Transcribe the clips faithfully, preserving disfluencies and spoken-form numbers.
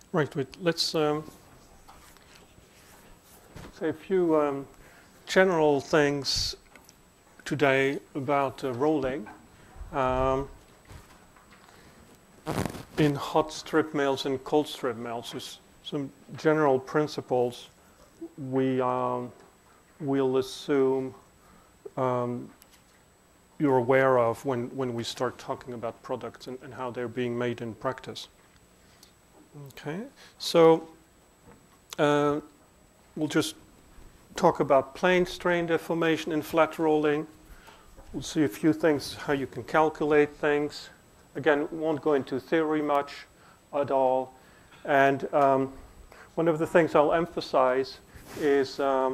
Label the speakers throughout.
Speaker 1: Right, wait, let's um, say a few um, general things today about uh, rolling. Um, in hot strip mills and cold strip mills, there's some general principles we um, will assume um, you're aware of when, when we start talking about products and, and how they're being made in practice. Okay, so uh, we'll just talk about plane strain deformation in flat rolling. We'll see a few things, how you can calculate things. Again, won't go into theory much at all. And um, one of the things I'll emphasize is um,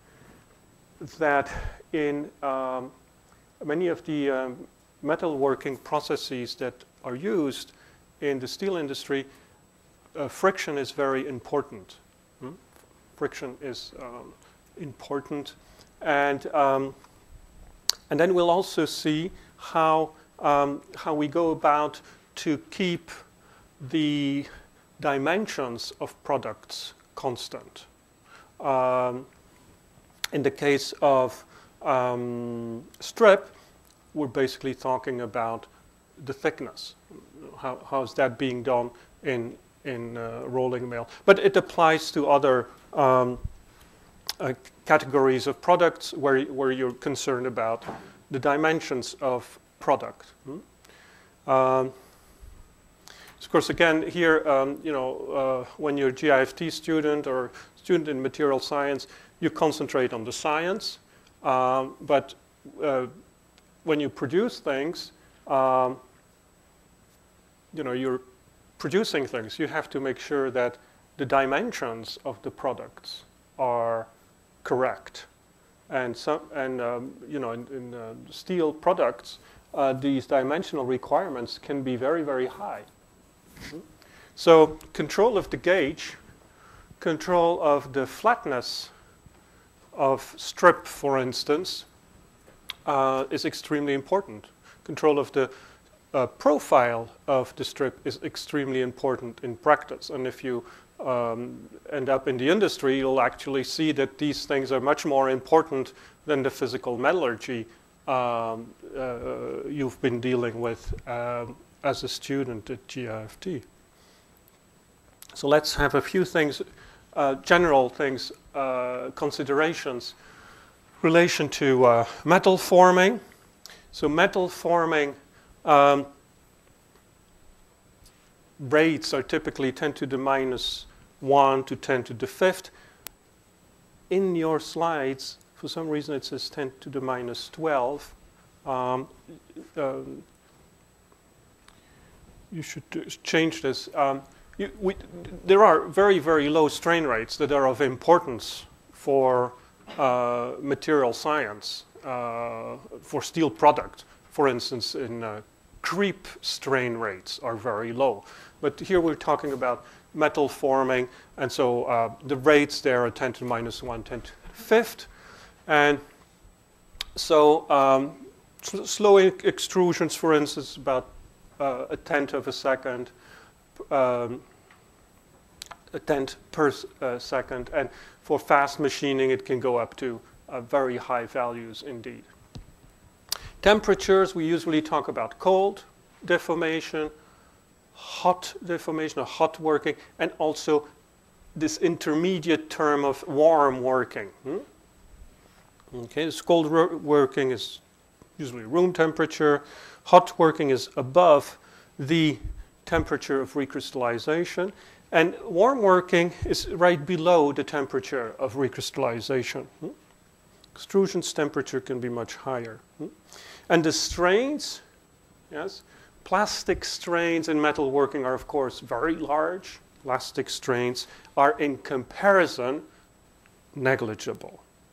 Speaker 1: that in um, many of the um, metalworking processes that are used in the steel industry, uh, friction is very important. Hmm? Friction is um, important. And, um, and then we'll also see how, um, how we go about to keep the dimensions of products constant. Um, in the case of um, strip, we're basically talking about the thickness. How, how is that being done in, in uh, rolling mill? But it applies to other um, uh, categories of products where, where you're concerned about the dimensions of product. Hmm? Um, Of course, again, here, um, you know, uh, when you're a G I F T student or student in material science, you concentrate on the science. Um, but uh, when you produce things, um, you know, you're producing things. You have to make sure that the dimensions of the products are correct. And, some, and um, you know, in, in uh, steel products, uh, these dimensional requirements can be very, very high. So control of the gauge, control of the flatness of strip, for instance, uh, is extremely important. Control of the uh, profile of the strip is extremely important in practice. And if you um, end up in the industry, you'll actually see that these things are much more important than the physical metallurgy um, uh, you've been dealing with um, as a student at G I F T. So let's have a few things, uh, general things, uh, considerations, relation to uh, metal forming. So metal forming um, rates are typically ten to the minus one to ten to the fifth. In your slides, for some reason it says ten to the minus twelve. Um, um, You should change this. Um, you, we, there are very, very low strain rates that are of importance for uh, material science, uh, for steel product. For instance, in uh, creep strain rates are very low. But here we're talking about metal forming, and so uh, the rates there are ten to the minus one, ten to the fifth. And so um, sl slow extrusions, for instance, about Uh, a tenth of a second, um, a tenth per uh, second, and for fast machining it can go up to uh, very high values indeed. Temperatures, we usually talk about cold deformation, hot deformation or hot working, and also this intermediate term of warm working. Hmm? Okay, this cold working is usually room temperature. Hot working is above the temperature of recrystallization, and warm working is right below the temperature of recrystallization. Hmm? Extrusion's temperature can be much higher. Hmm? And the strains, yes, plastic strains in metalworking are of course very large. Plastic strains are in comparison negligible.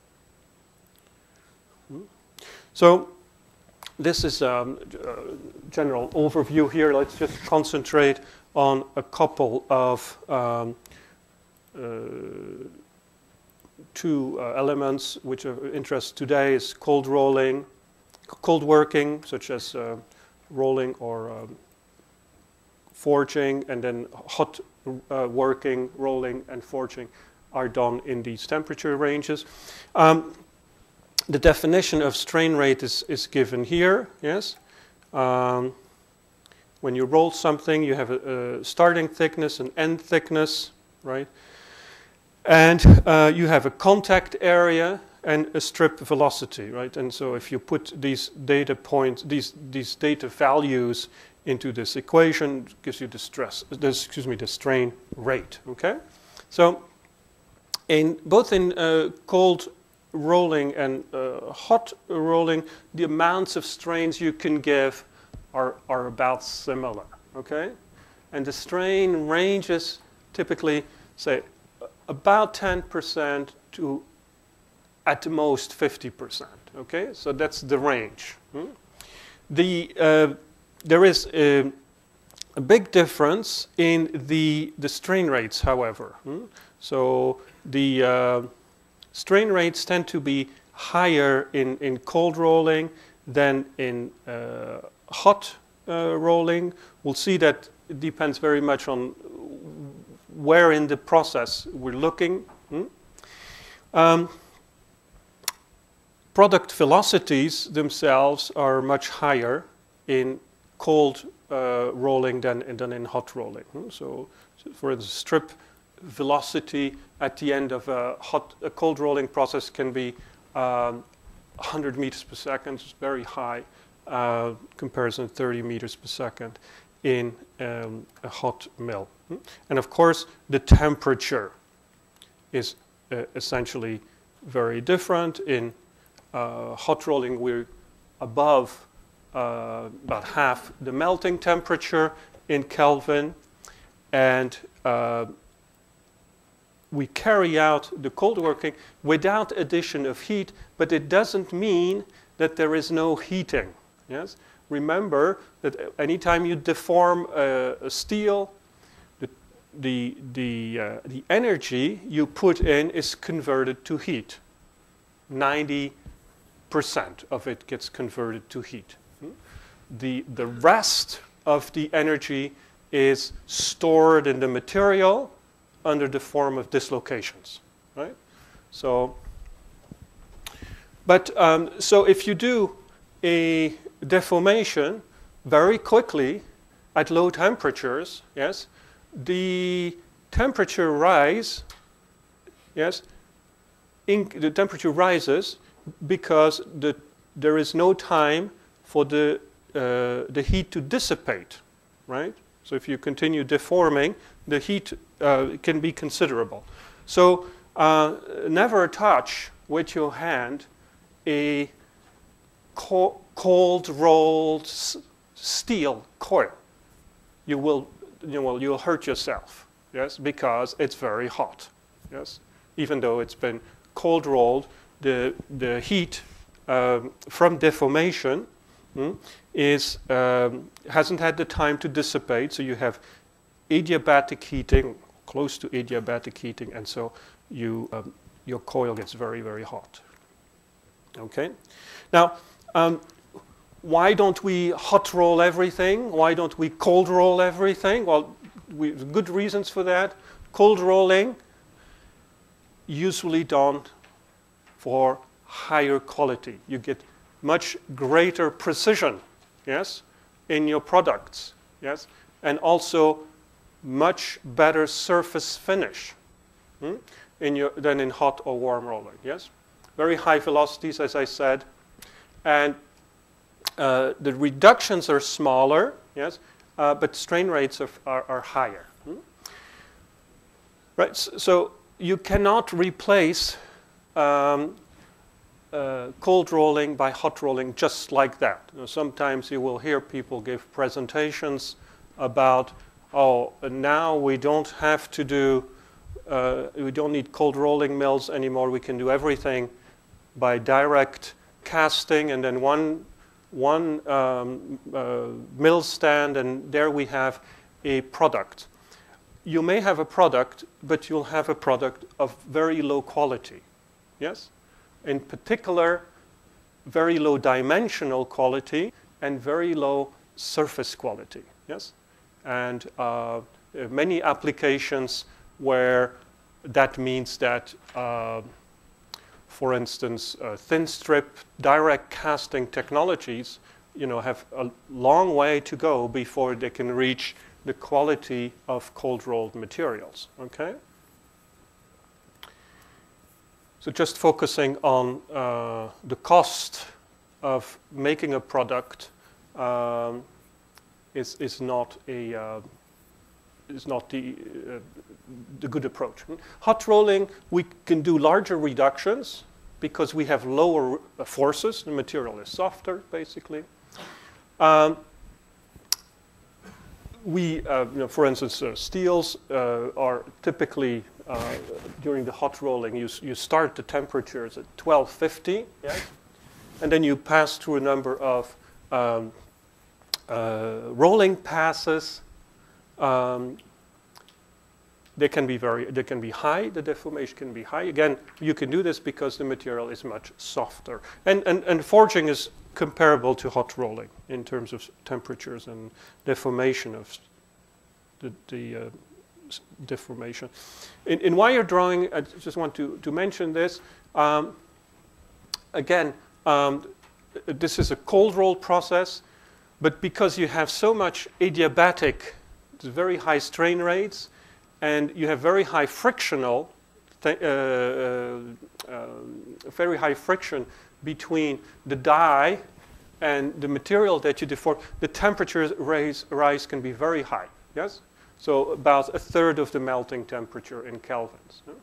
Speaker 1: Hmm? So this is a um, uh, general overview here. Let's just concentrate on a couple of um, uh, two uh, elements which are of interest today is cold rolling, cold working, such as uh, rolling or um, forging, and then hot uh, working, rolling, and forging are done in these temperature ranges. Um, the definition of strain rate is, is given here, yes. Um, when you roll something, you have a, a starting thickness, an end thickness, right? And uh, you have a contact area and a strip velocity, right? And so if you put these data points, these, these data values into this equation, it gives you the stress, this, excuse me, the strain rate, okay? So in both in uh, cold rolling and uh, hot rolling, the amounts of strains you can give are, are about similar, okay? And the strain ranges typically, say, about ten percent to at the most fifty percent, okay? So that's the range. Hmm? The, uh, there is a, a big difference in the, the strain rates, however. Hmm? So the uh, strain rates tend to be higher in, in cold rolling than in uh, hot uh, rolling. We'll see that it depends very much on where in the process we're looking. Hmm? Um, product velocities themselves are much higher in cold uh, rolling than, than in hot rolling. Hmm? So, so for instance, strip velocity at the end of a hot, a cold rolling process can be um, one hundred meters per second. It's very high uh, comparison to thirty meters per second in um, a hot mill. Hmm? And of course, the temperature is uh, essentially very different. In uh, hot rolling, we're above uh, about half the melting temperature in Kelvin, and uh, we carry out the cold working without addition of heat, but it doesn't mean that there is no heating. Yes? Remember that anytime you deform a, a steel, the, the, the, uh, the energy you put in is converted to heat. ninety percent of it gets converted to heat. The, the rest of the energy is stored in the material under the form of dislocations, right? So, but um, so if you do a deformation very quickly at low temperatures, yes, the temperature rise, yes, in, the temperature rises because the, there is no time for the, uh, the heat to dissipate, right? So if you continue deforming, the heat uh, can be considerable. So uh, never touch with your hand a co cold rolled s steel coil. You will, you will, you'll hurt yourself, yes, because it's very hot, yes. Even though it's been cold rolled, the the heat um, from deformation hmm, is um, hasn't had the time to dissipate. So you have adiabatic heating, close to adiabatic heating, and so you um, your coil gets very very hot. Okay, now. Um, Why don't we hot roll everything? Why don't we cold roll everything? Well, we have good reasons for that. Cold rolling, usually done for higher quality. You get much greater precision, yes, in your products, yes, and also much better surface finish hmm, in your, than in hot or warm rolling, yes. Very high velocities, as I said, and Uh, the reductions are smaller, yes, uh, but strain rates are, are, are higher. Hmm? Right, so, so you cannot replace um, uh, cold rolling by hot rolling just like that. You know, sometimes you will hear people give presentations about, oh, now we don't have to do, uh, we don't need cold rolling mills anymore. We can do everything by direct casting, and then one one um, uh, mill stand, and there we have a product. You may have a product, but you'll have a product of very low quality, yes? In particular, very low dimensional quality and very low surface quality, yes? And uh, many applications where that means that, uh, for instance, uh, thin strip direct casting technologies, you know, have a long way to go before they can reach the quality of cold rolled materials. Okay. So just focusing on uh, the cost of making a product um, is is not a uh, is not the uh, the good approach. Hot rolling, we can do larger reductions because we have lower forces. The material is softer, basically. Um, we, uh, you know, for instance, uh, steels uh, are typically uh, during the hot rolling. You you start the temperatures at twelve fifty, yeah, and then you pass through a number of um, uh, rolling passes. Um, they can be very, they can be high. The deformation can be high. Again, you can do this because the material is much softer, and and and forging is comparable to hot rolling in terms of temperatures and deformation of the, the uh, deformation. In, in wire drawing, I just want to, to mention this. Um, again, um, this is a cold roll process, but because you have so much adiabatic, very high strain rates, and you have very high frictional, th uh, uh, uh, very high friction between the die and the material that you deform, the temperature rise, rise can be very high, yes? So about a third of the melting temperature in kelvins. Yeah?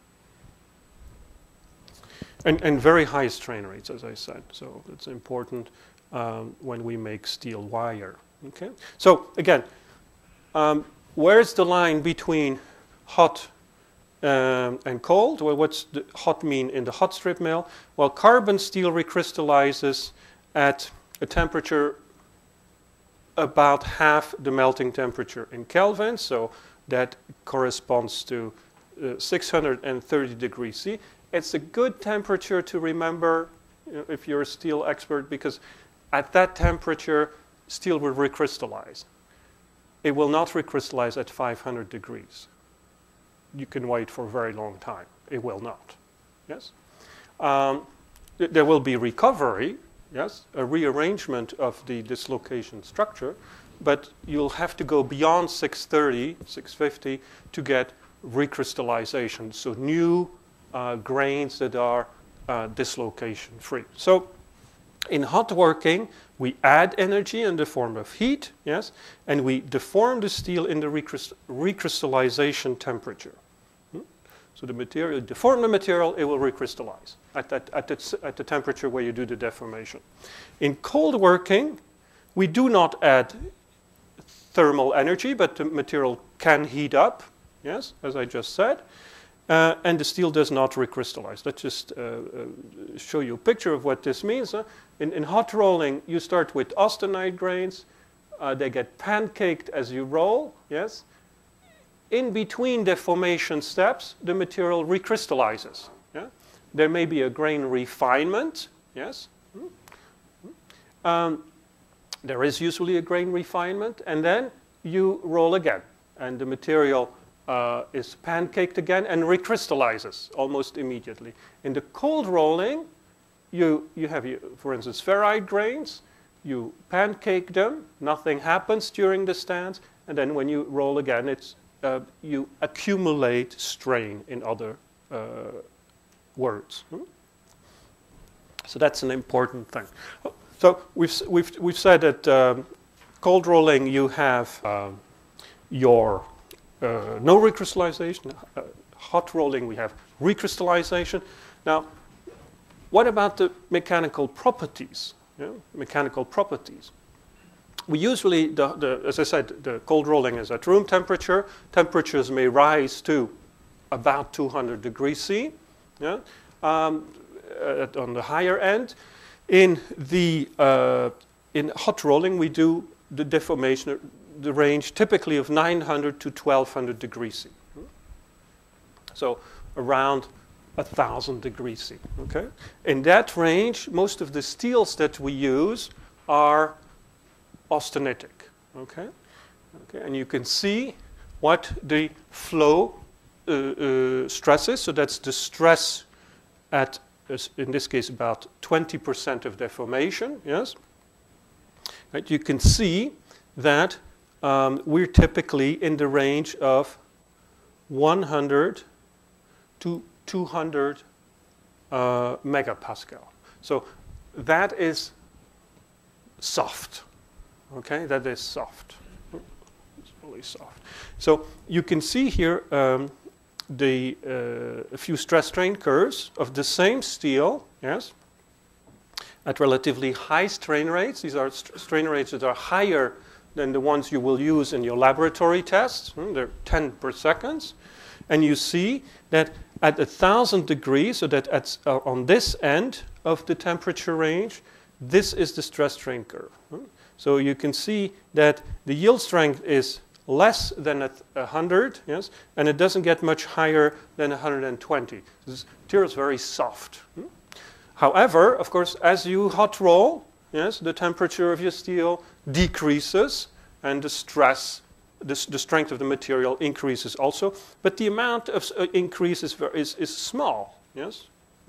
Speaker 1: And, and very high strain rates, as I said. So it's important um, when we make steel wire, okay? So again, um, where's the line between hot Um, and cold? Well, what's the hot mean in the hot strip mill? Well, carbon steel recrystallizes at a temperature about half the melting temperature in Kelvin, so that corresponds to uh, six hundred thirty degrees C. It's a good temperature to remember, you know, if you're a steel expert, because at that temperature, steel will recrystallize. It will not recrystallize at five hundred degrees. You can wait for a very long time. It will not. Yes? Um, th there will be recovery, yes, a rearrangement of the dislocation structure, but you'll have to go beyond six thirty, six fifty to get recrystallization, so new uh, grains that are uh, dislocation free. So in hot working, we add energy in the form of heat, yes, and we deform the steel in the recryst recrystallization temperature. Hmm? So the material, deform the material, it will recrystallize at, that, at, the, at the temperature where you do the deformation. In cold working, we do not add thermal energy, but the material can heat up, yes, as I just said. Uh, and the steel does not recrystallize. Let's just uh, uh, show you a picture of what this means. Huh? In, in hot rolling, you start with austenite grains. Uh, they get pancaked as you roll, yes? In between deformation steps, the material recrystallizes. Yeah? There may be a grain refinement, yes? Um, there is usually a grain refinement, and then you roll again, and the material Uh, is pancaked again and recrystallizes almost immediately. In the cold rolling, you, you have, for instance, ferrite grains. You pancake them. Nothing happens during the stance. And then when you roll again, it's, uh, you accumulate strain, in other uh, words. Hmm? So that's an important thing. So we've, we've, we've said that um, cold rolling, you have um, your Uh, no recrystallization. Uh, hot rolling, we have recrystallization. Now, what about the mechanical properties? Yeah? Mechanical properties. We usually, the, the, as I said, the cold rolling is at room temperature. Temperatures may rise to about two hundred degrees C, yeah? um, at, on the higher end. In the uh, in hot rolling, we do the deformation, the range typically of nine hundred to twelve hundred degrees C. So around one thousand degrees C. Okay? In that range, most of the steels that we use are austenitic. Okay? Okay, and you can see what the flow uh, uh, stress is. So that's the stress at, in this case, about twenty percent of deformation. Yes. Right, you can see that um, we're typically in the range of one hundred to two hundred uh, megapascal. So that is soft. Okay, that is soft. It's really soft. So you can see here um, the uh, a few stress strain curves of the same steel. Yes. At relatively high strain rates. These are st strain rates that are higher than the ones you will use in your laboratory tests. Hmm, they're ten per second. And you see that at one thousand degrees, so that at, uh, on this end of the temperature range, this is the stress strain curve. Hmm. So you can see that the yield strength is less than at one hundred, yes, and it doesn't get much higher than one hundred twenty. This material is very soft. Hmm. However, of course, as you hot roll, yes, the temperature of your steel decreases and the stress, the, the strength of the material increases also, but the amount of uh, increase is, is, is small, yes.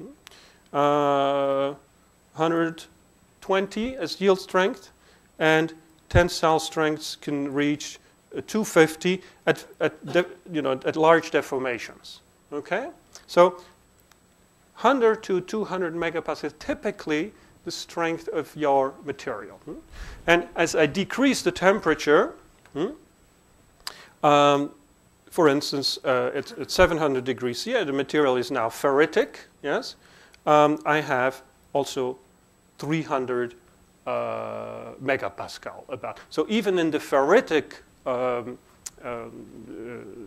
Speaker 1: Uh, one hundred twenty as yield strength, and tensile strengths can reach uh, two hundred fifty at, at, de, you know, at large deformations, okay? So, one hundred to two hundred megapascals, typically the strength of your material. Hmm? And as I decrease the temperature, hmm, um, for instance, uh, at, at seven hundred degrees C, the material is now ferritic, yes, um, I have also three hundred uh, megapascal about. So even in the ferritic um, um, uh,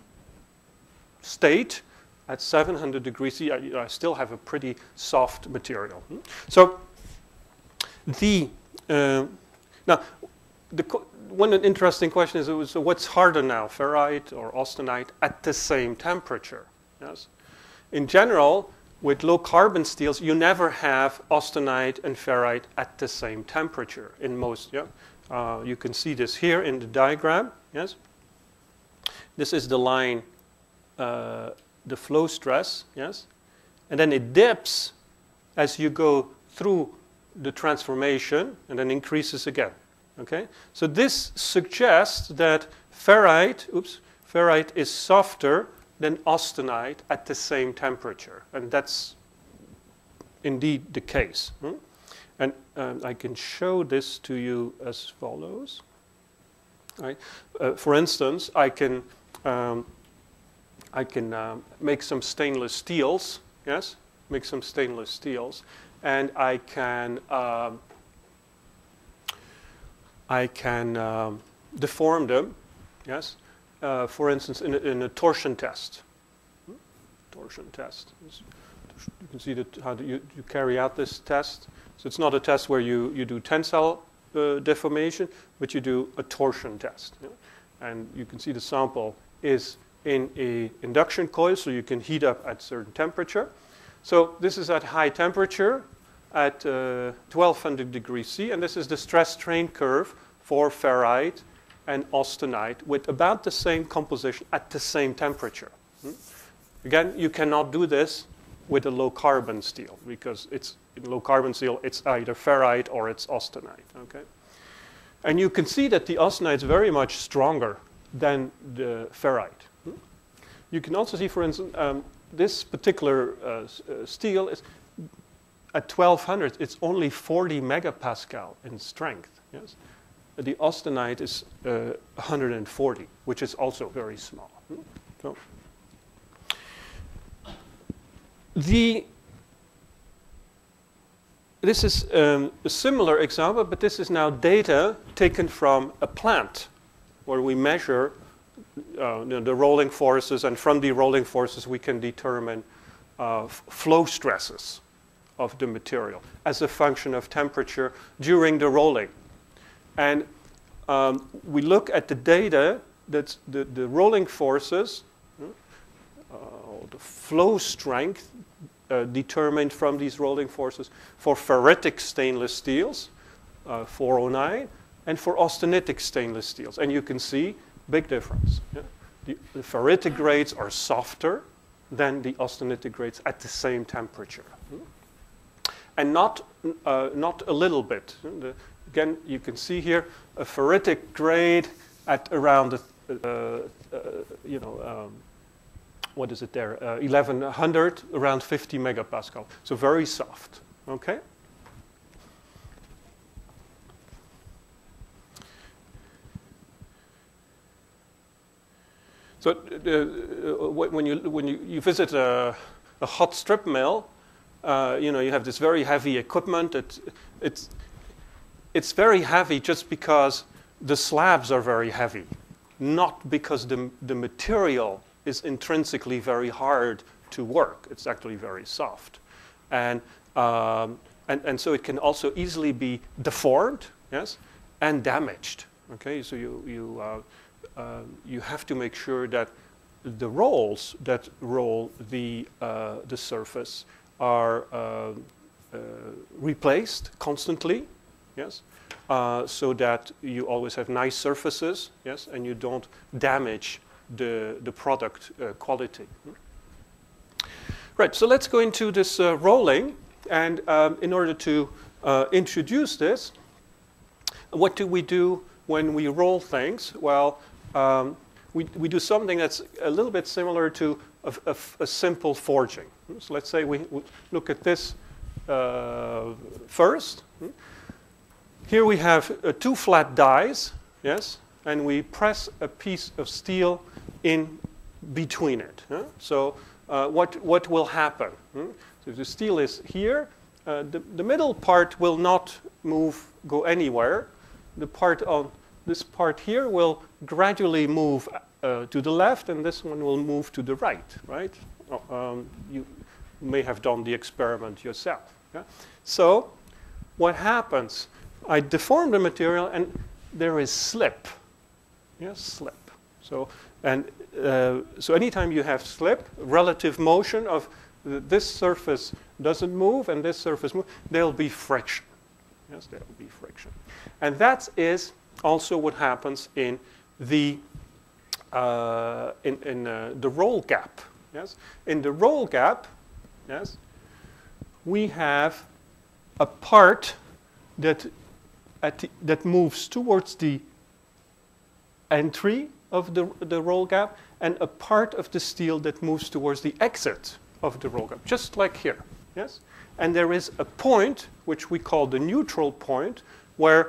Speaker 1: state, at seven hundred degrees C, I, I still have a pretty soft material. Hmm? So the uh, now the one interesting question is: so what's harder now, ferrite or austenite at the same temperature? Yes. In general, with low carbon steels, you never have austenite and ferrite at the same temperature. In most, yeah, uh, you can see this here in the diagram. Yes. This is the line. Uh, the flow stress, yes, and then it dips as you go through the transformation and then increases again, okay? So this suggests that ferrite, oops, ferrite is softer than austenite at the same temperature, and that's indeed the case. Hmm? And um, I can show this to you as follows. Right? Uh, for instance, I can um, I can um, make some stainless steels, yes, make some stainless steels, and I can um, I can um, deform them, yes. Uh, for instance, in a, in a torsion test. Hmm? Torsion test. You can see that how do you, you carry out this test. So it's not a test where you you do tensile uh, deformation, but you do a torsion test. Yeah? And you can see the sample is in a induction coil, so you can heat up at certain temperature. So this is at high temperature at uh, twelve hundred degrees C, and this is the stress strain curve for ferrite and austenite with about the same composition at the same temperature. Hmm? Again, you cannot do this with a low carbon steel because it's in low carbon steel it's either ferrite or it's austenite. Okay, and you can see that the austenite is very much stronger than the ferrite. You can also see, for instance, um, this particular uh, uh, steel is at twelve hundred. It's only forty megapascal in strength. Yes, the austenite is uh, one hundred forty, which is also very small. Hmm? So the this is um, a similar example, but this is now data taken from a plant, where we measure Uh, you know, the rolling forces, and from the rolling forces we can determine uh, flow stresses of the material as a function of temperature during the rolling. And um, we look at the data, that's the, the rolling forces, uh, the flow strength uh, determined from these rolling forces for ferritic stainless steels, uh, four oh nine, and for austenitic stainless steels. And you can see big difference. Yeah? The, the ferritic grades are softer than the austenitic grades at the same temperature. And not, uh, not a little bit. The, again, you can see here a ferritic grade at around, the, uh, uh, you know, um, what is it there? Uh, eleven hundred, around fifty megapascal. So very soft. Okay. So uh, when you when you, you visit a, a hot strip mill, uh, you know you have this very heavy equipment. It, it's it's very heavy just because the slabs are very heavy, not because the the material is intrinsically very hard to work. It's actually very soft, and um, and and so it can also easily be deformed, yes, and damaged. Okay, so you you. Uh, Uh, you have to make sure that the rolls that roll the, uh, the surface are uh, uh, replaced constantly, yes, uh, so that you always have nice surfaces, yes, and you don't damage the, the product uh, quality. Right, so let's go into this uh, rolling, and um, in order to uh, introduce this, what do we do when we roll things? Well, Um, we, we do something that's a little bit similar to a, a, a simple forging. So let's say we, we look at this uh, first. Here we have uh, two flat dies, yes, and we press a piece of steel in between it. Huh? So uh, what, what will happen? Hmm? So if the steel is here, uh, the, the middle part will not move, go anywhere. The part on This part here will gradually move uh, to the left, and this one will move to the right, right? Um, you may have done the experiment yourself. Yeah? So what happens? I deform the material, and there is slip. Yes, slip. So, and, uh, so anytime you have slip, relative motion of th this surface doesn't move, and this surface moves, there'll be friction. Yes, there'll be friction. And that is also what happens in the uh, in, in uh, the roll gap. Yes, in the roll gap, yes, we have a part that at the, that moves towards the entry of the the roll gap, and a part of the steel that moves towards the exit of the roll gap, just like here. Yes, and there is a point which we call the neutral point, where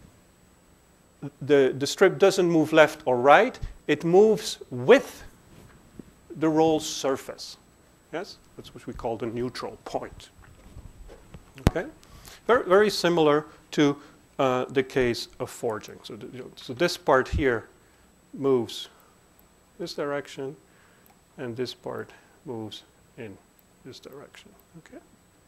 Speaker 1: The, the strip doesn't move left or right, it moves with the roll's surface. Yes, that's what we call the neutral point. Okay, very, very similar to uh, the case of forging. So, the, you know, so this part here moves this direction, and this part moves in this direction. Okay,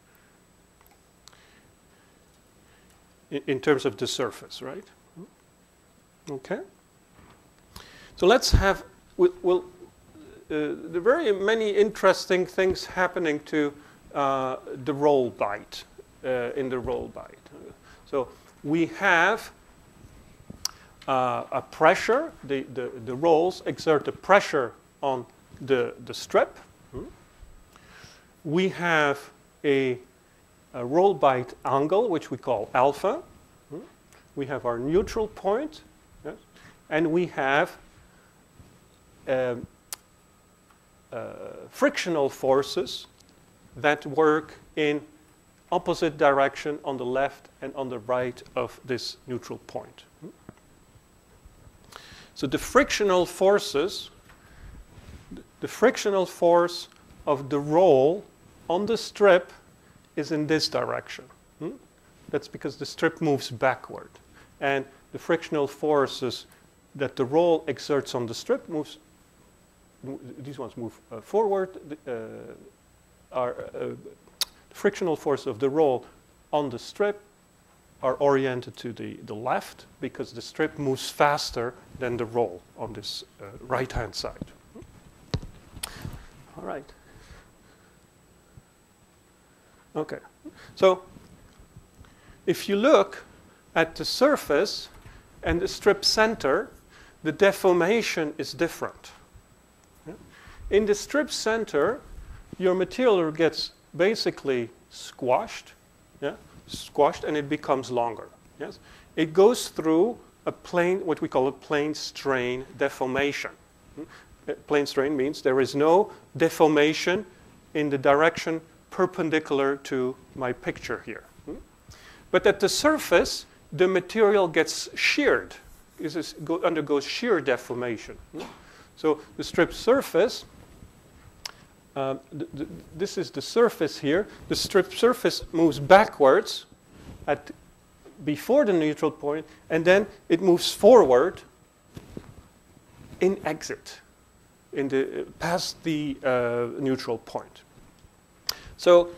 Speaker 1: in, in terms of the surface, right? Okay. So let's have, we'll, we'll, uh, there are very many interesting things happening to uh, the roll bite, uh, in the roll bite. So we have uh, a pressure, the, the, the rolls exert a pressure on the, the strip. We have a, a roll bite angle, which we call alpha. We have our neutral point. Yes. And we have um, uh, frictional forces that work in opposite direction on the left and on the right of this neutral point. So the frictional forces, the frictional force of the roll on the strip is in this direction. That's because the strip moves backward. And the frictional forces that the roll exerts on the strip moves, these ones move uh, forward, uh, are uh, the frictional force of the roll on the strip are oriented to the, the left, because the strip moves faster than the roll on this uh, right-hand side. All right. Okay. So if you look at the surface, and the strip center, the deformation is different. Yeah? In the strip center, your material gets basically squashed, yeah? squashed, and it becomes longer. Yes? It goes through a plane, what we call a plane strain deformation. Hmm? Plane strain means there is no deformation in the direction perpendicular to my picture here. Hmm? But at the surface, the material gets sheared. It is, go, undergoes shear deformation. Hmm? So the strip surface, uh, th th this is the surface here. The strip surface moves backwards at before the neutral point, and then it moves forward in exit, in the, past the uh, neutral point. So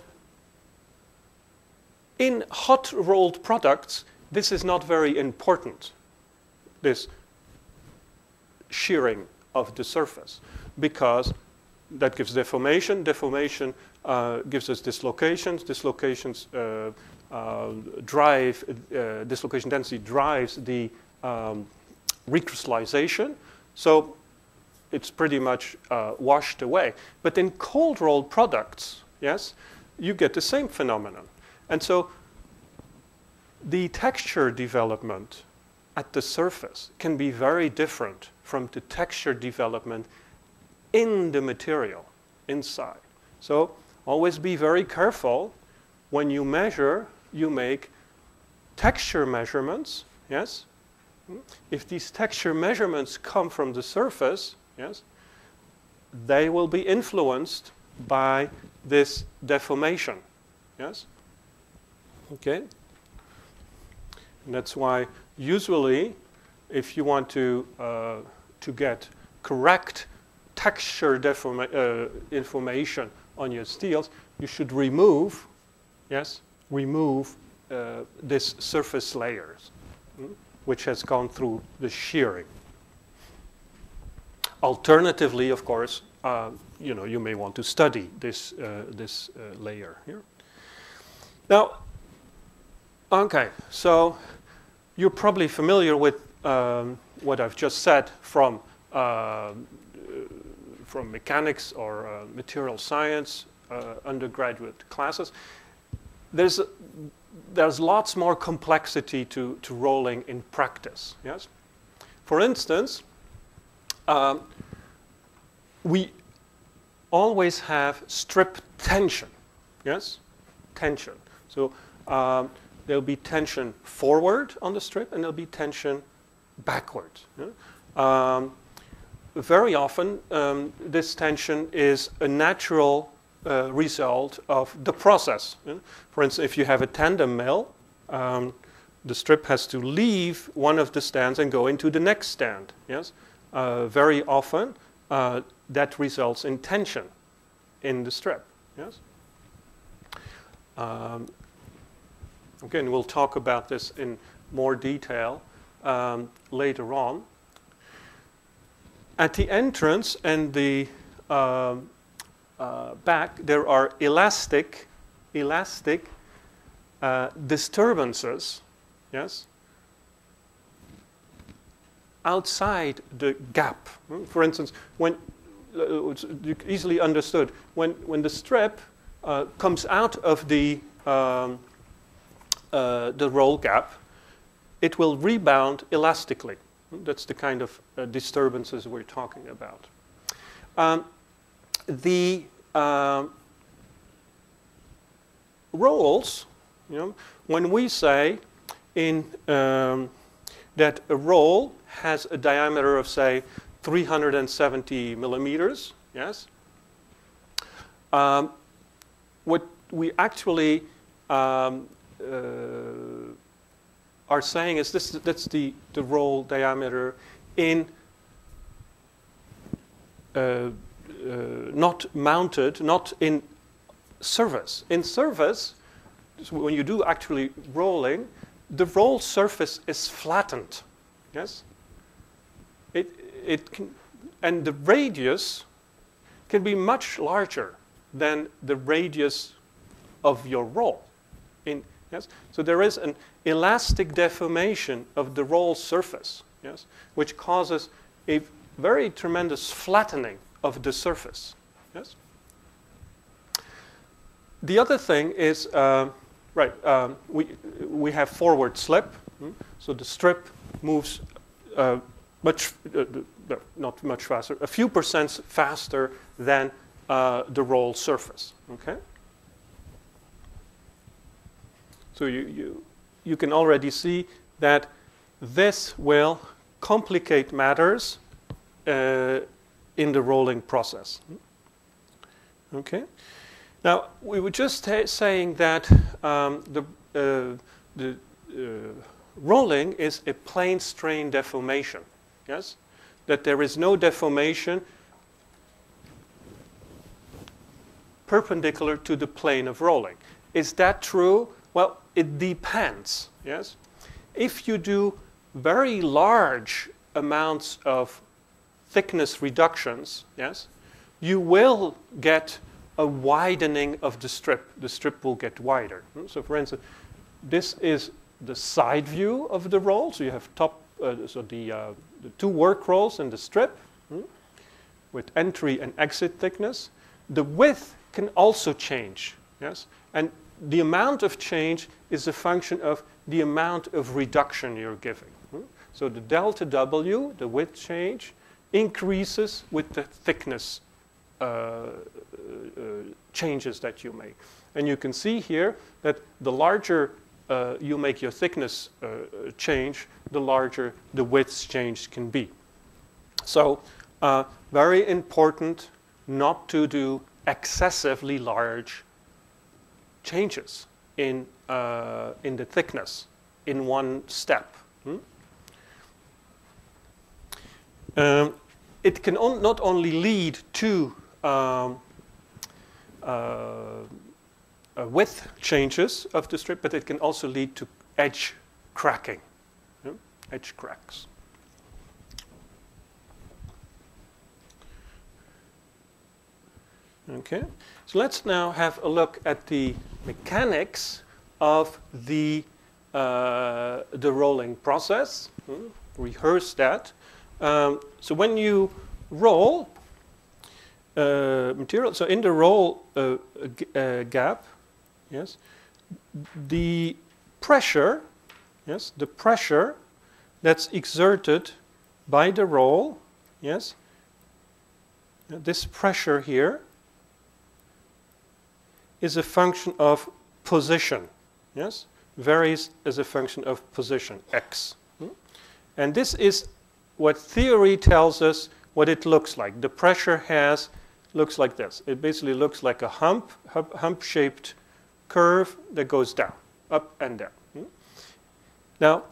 Speaker 1: in hot rolled products, this is not very important, this shearing of the surface, because that gives deformation. Deformation uh, gives us dislocations. Dislocations uh, uh, drive, uh, dislocation density drives the um, recrystallization. So it's pretty much uh, washed away. But in cold rolled products, yes, you get the same phenomenon. And so the texture development at the surface can be very different from the texture development in the material inside. So always be very careful when you measure, you make texture measurements, yes? If these texture measurements come from the surface, yes, they will be influenced by this deformation, yes? Okay? And that's why usually if you want to, uh, to get correct texture deforma uh, information on your steels, you should remove, yes, remove uh, this surface layers, mm, which has gone through the shearing. Alternatively, of course, uh, you know, you may want to study this uh, this uh, layer here. Now, okay, so you're probably familiar with um, what I've just said from uh, from mechanics or uh, material science uh, undergraduate classes. There's a, there's lots more complexity to to rolling in practice. Yes, for instance. Um, we always have strip tension, yes? Tension. So um, there'll be tension forward on the strip and there'll be tension backward. Yeah? Um, very often um, this tension is a natural uh, result of the process. Yeah? For instance, if you have a tandem mill, um, the strip has to leave one of the stands and go into the next stand, yes? Uh, very often, uh, that results in tension in the strip. Yes. Um, again, we'll talk about this in more detail um, later on. At the entrance and the uh, uh, back, there are elastic, elastic uh, disturbances. Yes. Outside the gap. For instance, when uh, it's easily understood, when when the strip uh, comes out of the um, uh, the roll gap, it will rebound elastically. That's the kind of uh, disturbances we're talking about. Um, the uh, rolls, you know, when we say in um, that a roll has a diameter of, say, three hundred seventy millimeters, yes? Um, what we actually um, uh, are saying is this, that's the, the roll diameter in uh, uh, not mounted, not in service. In service, so when you do actually rolling, the roll surface is flattened, yes? It, it can, and the radius can be much larger than the radius of your roll. In, Yes? So there is an elastic deformation of the roll surface, yes, which causes a very tremendous flattening of the surface. Yes? The other thing is, uh, right, um, we, we have forward slip, hmm? So the strip moves uh, much, uh, no, not much faster, a few percent faster than uh, the roll surface, okay? So you, you, you can already see that this will complicate matters uh, in the rolling process. Okay. Now we were just saying that um, the uh, the uh, rolling is a plane strain deformation. Yes, that there is no deformation perpendicular to the plane of rolling. Is that true? Well, it depends. Yes, if you do very large amounts of thickness reductions, yes, you will get a widening of the strip. The strip will get wider. So for instance, this is the side view of the roll. So you have top, uh, so the, uh, the two work rolls and the strip hmm, with entry and exit thickness. The width can also change, yes? And the amount of change is a function of the amount of reduction you're giving. Hmm? So the delta W, the width change, increases with the thickness uh, uh, changes that you make. And you can see here that the larger uh, you make your thickness uh, change, the larger the width change can be. So uh, very important not to do excessively large changes in, uh, in the thickness in one step. Hmm? Um, it can on not only lead to um, uh, uh, width changes of the strip, but it can also lead to edge cracking, yeah? Edge cracks. Okay, so let's now have a look at the mechanics of the, uh, the rolling process. Hmm? Rehearse that. Um, so when you roll uh, material, so in the roll uh, uh, gap, yes, the pressure, yes, the pressure that's exerted by the roll, yes, this pressure here is a function of position, yes, varies as a function of position, x. Hmm? And this is what theory tells us what it looks like. The pressure has, looks like this. It basically looks like a hump, hump, hump-shaped curve that goes down, up and down. Hmm? Now,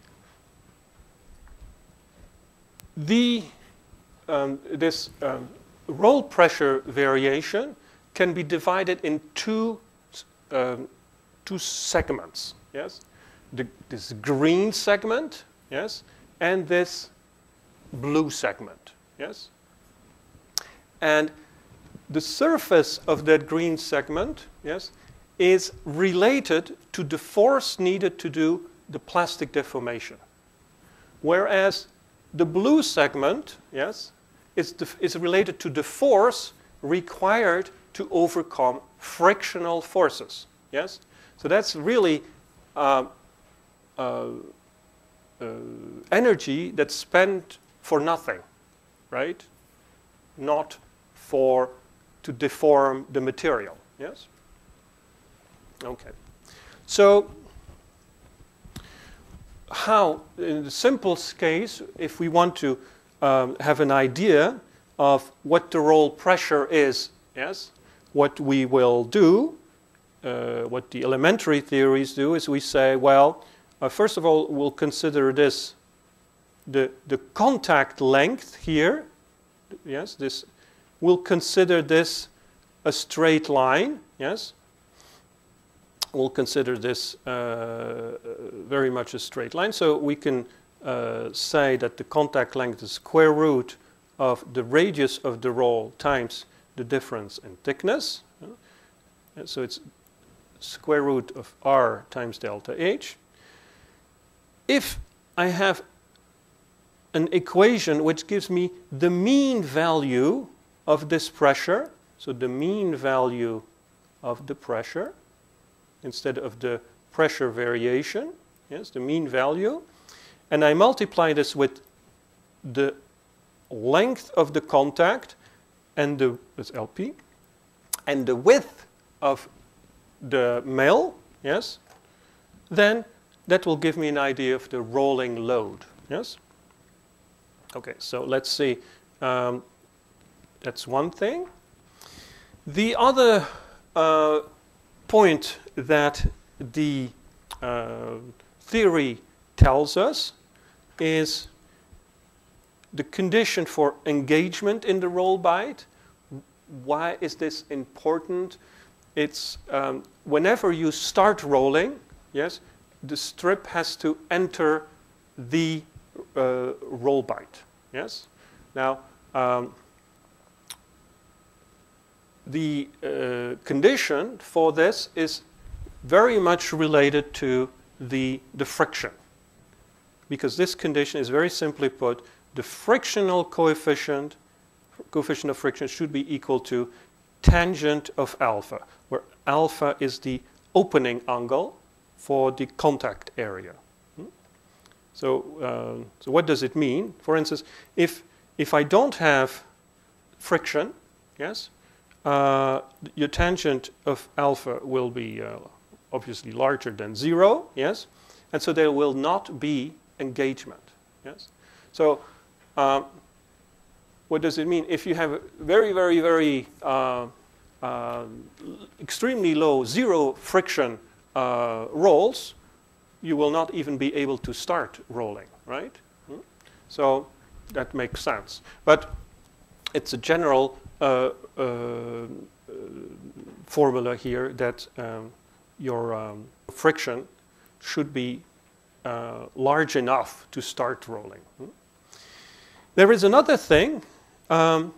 Speaker 1: the, um, this um, roll pressure variation can be divided in two, um, two segments, yes? The, this green segment, yes, and this blue segment, yes? And the surface of that green segment, yes, is related to the force needed to do the plastic deformation. Whereas the blue segment, yes, is, the, is related to the force required to overcome frictional forces, yes? So that's really uh, uh, uh, energy that's spent for nothing, right? Not for, to deform the material, yes? Okay. So how, in the simplest case, if we want to um, have an idea of what the roll pressure is, yes, what we will do, uh, what the elementary theories do, is we say, well, uh, first of all, we'll consider this, the, the contact length here, yes, this, we'll consider this a straight line, yes. We'll consider this uh, very much a straight line. So we can uh, say that the contact length is square root of the radius of the roll times the difference in thickness. So it's square root of R times delta H. If I have an equation which gives me the mean value of this pressure, so the mean value of the pressure instead of the pressure variation, yes, the mean value, and I multiply this with the length of the contact and the, that's L P, and the width of the mill, yes, then that will give me an idea of the rolling load, yes? Okay, so let's see. Um, that's one thing. The other uh, point that the uh, theory tells us is the condition for engagement in the roll bite. Why is this important? It's um, whenever you start rolling, yes, the strip has to enter the uh, roll bite. Yes. Now, um, the uh, condition for this is very much related to the the friction, because this condition is very simply put: the frictional coefficient coefficient of friction should be equal to tangent of alpha, where alpha is the opening angle for the contact area. Hmm? So, uh, so what does it mean? For instance, if if I don't have friction, yes, uh, your tangent of alpha will be uh, obviously larger than zero, yes, and so there will not be engagement, yes. So, um, what does it mean? If you have a very, very, very uh, uh, extremely low zero friction uh, rolls, you will not even be able to start rolling, right? Hmm? So that makes sense. But it's a general uh, uh, uh, formula here that um, your um, friction should be uh, large enough to start rolling. Hmm? There is another thing Um,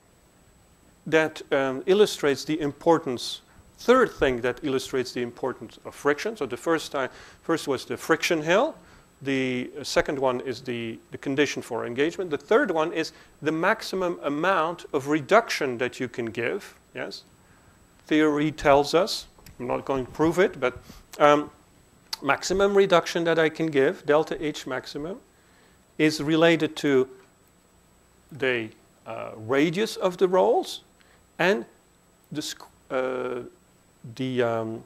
Speaker 1: that um, illustrates the importance, third thing that illustrates the importance of friction. So the first time, first was the friction hill. The second one is the, the condition for engagement. The third one is the maximum amount of reduction that you can give. Yes, theory tells us, I'm not going to prove it, but um, maximum reduction that I can give, delta H maximum, is related to the Uh, radius of the rolls and the, squ uh, the um,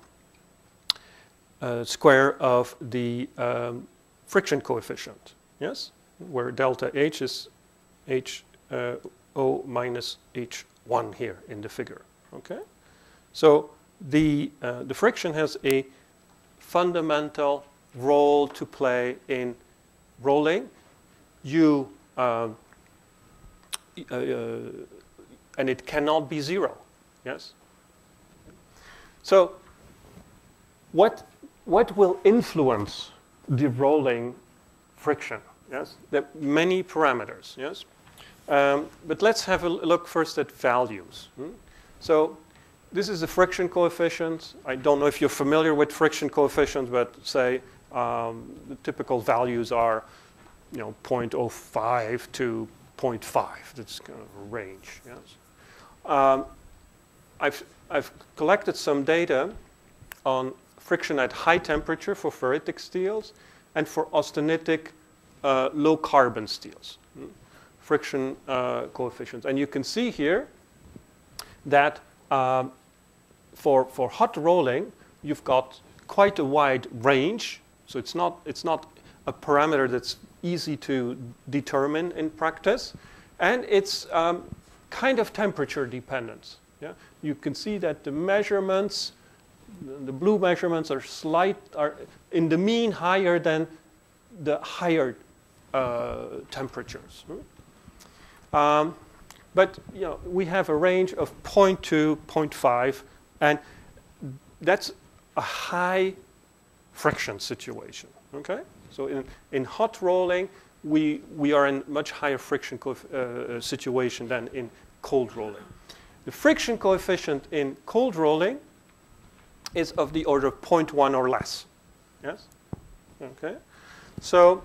Speaker 1: uh, square of the um, friction coefficient, yes, where delta H is H uh, O minus H one here in the figure, okay? So the, uh, the friction has a fundamental role to play in rolling. You um, Uh, uh, and it cannot be zero, yes? So what, what will influence the rolling friction, yes? There are many parameters, yes? Um, but let's have a look first at values. Hmm? So this is the friction coefficient. I don't know if you're familiar with friction coefficients, but say um, the typical values are, you know, zero point zero five to zero point five. That's kind of a range. Yes. Um, I've I've collected some data on friction at high temperature for ferritic steels and for austenitic uh, low carbon steels. Hmm? Friction uh, coefficients, and you can see here that um, for for hot rolling you've got quite a wide range. So it's not it's not a parameter that's easy to determine in practice, and it's um, kind of temperature dependent. Yeah? You can see that the measurements, the blue measurements are slight, are in the mean higher than the higher uh, temperatures. Hmm? Um, but you know, we have a range of zero point two, zero point five, and that's a high friction situation. Okay. So in, in hot rolling, we, we are in much higher friction uh, situation than in cold rolling. The friction coefficient in cold rolling is of the order of zero point one or less. Yes? Okay. So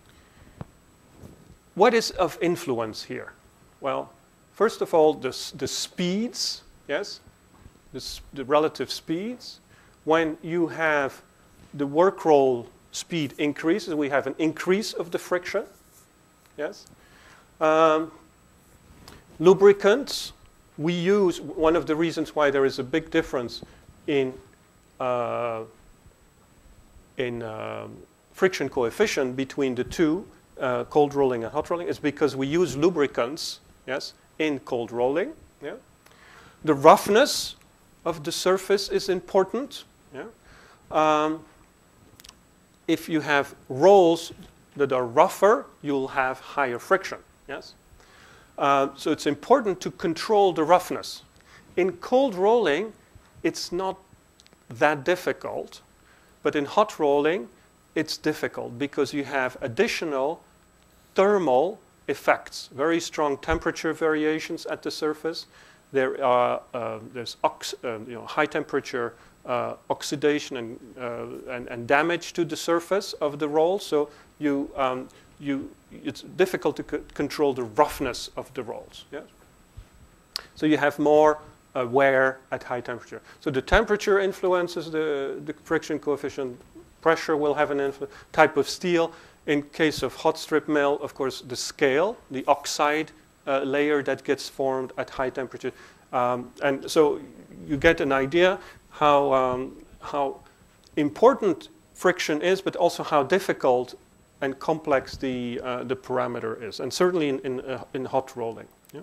Speaker 1: what is of influence here? Well, first of all, the, the speeds, yes? The, the relative speeds. When you have the work roll speed increases, we have an increase of the friction. Yes? Um, lubricants, we use, one of the reasons why there is a big difference in, uh, in uh, friction coefficient between the two, uh, cold rolling and hot rolling, is because we use lubricants, yes, in cold rolling. Yeah? The roughness of the surface is important. Yeah? Um, if you have rolls that are rougher, you'll have higher friction. Yes? Uh, so it's important to control the roughness. In cold rolling, it's not that difficult, but in hot rolling, it's difficult because you have additional thermal effects, very strong temperature variations at the surface. There are uh, there's ox uh, you know, high temperature uh, oxidation and, uh, and and damage to the surface of the roll. So you um, you it's difficult to c control the roughness of the rolls. Yes. So you have more uh, wear at high temperature. So the temperature influences the the friction coefficient. Pressure will have an influence. Type of steel. In case of hot strip mill, of course, the scale, the oxide uh, layer that gets formed at high temperature. Um, and so you get an idea how, um, how important friction is, but also how difficult and complex the, uh, the parameter is. And certainly in, in, uh, in hot rolling. Yeah?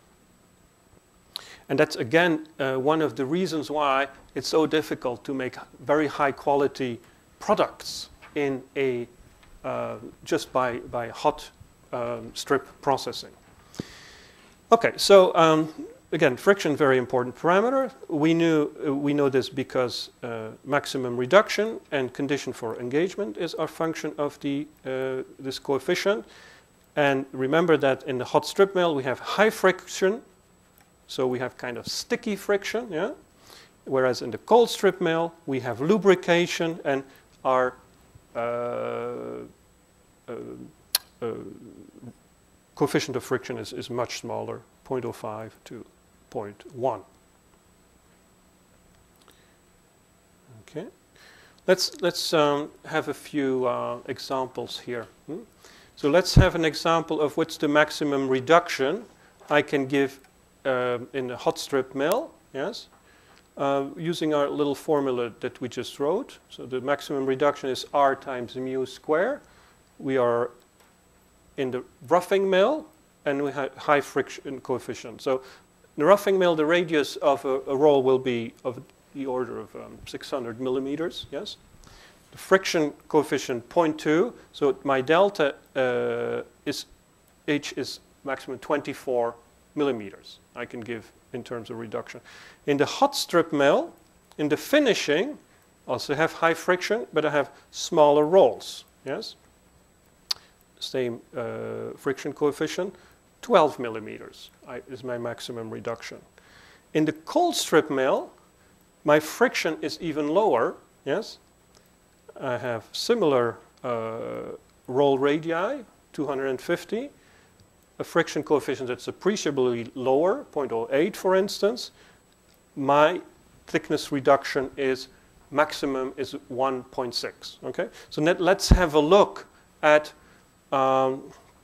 Speaker 1: And that's, again, uh, one of the reasons why it's so difficult to make very high quality products in a uh, just by by hot um, strip processing. Okay, so um, again, friction, very important parameter. We knew uh, we know this because uh, maximum reduction and condition for engagement is our function of the uh, this coefficient. And remember that in the hot strip mill we have high friction, so we have kind of sticky friction, yeah. Whereas in the cold strip mill we have lubrication and our uh, uh, uh, coefficient of friction is, is much smaller, zero point zero five to zero point one. Okay, let's let's um, have a few uh, examples here. Hmm? So let's have an example of what's the maximum reduction I can give uh, in a hot strip mill. Yes. Uh, using our little formula that we just wrote. So the maximum reduction is R times mu square. We are in the roughing mill, and we have high friction coefficient. So in the roughing mill, the radius of a, a roll will be of the order of um, six hundred millimeters, yes? The friction coefficient zero point two, so my delta uh, is, H is maximum twenty-four millimeters. I can give in terms of reduction. In the hot strip mill, in the finishing, also have high friction, but I have smaller rolls. Yes, same uh, friction coefficient, twelve millimeters I, is my maximum reduction. In the cold strip mill, my friction is even lower. Yes, I have similar uh, roll radii, two hundred fifty. A friction coefficient that's appreciably lower, zero point zero eight for instance. My thickness reduction is maximum is one point six. Okay, so let, let's have a look at um,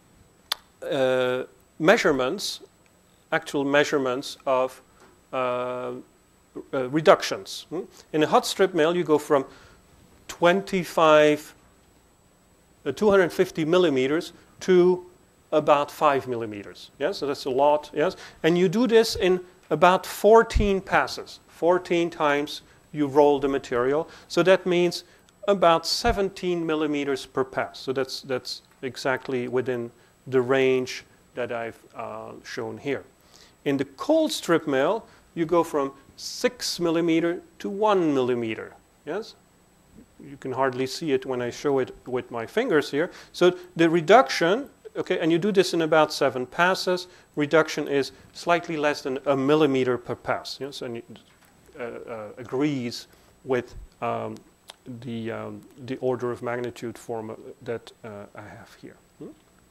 Speaker 1: uh, measurements, actual measurements of uh, uh, reductions. Hmm? In a hot strip mill, you go from twenty-five, uh, two hundred fifty millimeters to about five millimeters. Yes, so that's a lot. Yes, and you do this in about fourteen passes. fourteen times you roll the material. So that means about seventeen millimeters per pass. So that's that's exactly within the range that I've uh, shown here. In the cold strip mill, you go from six millimeter to one millimeter. Yes, you can hardly see it when I show it with my fingers here. So the reduction. Okay, and you do this in about seven passes. Reduction is slightly less than a millimeter per pass. Yes, and it uh, uh, agrees with um, the, um, the order of magnitude form that uh, I have here. Hmm?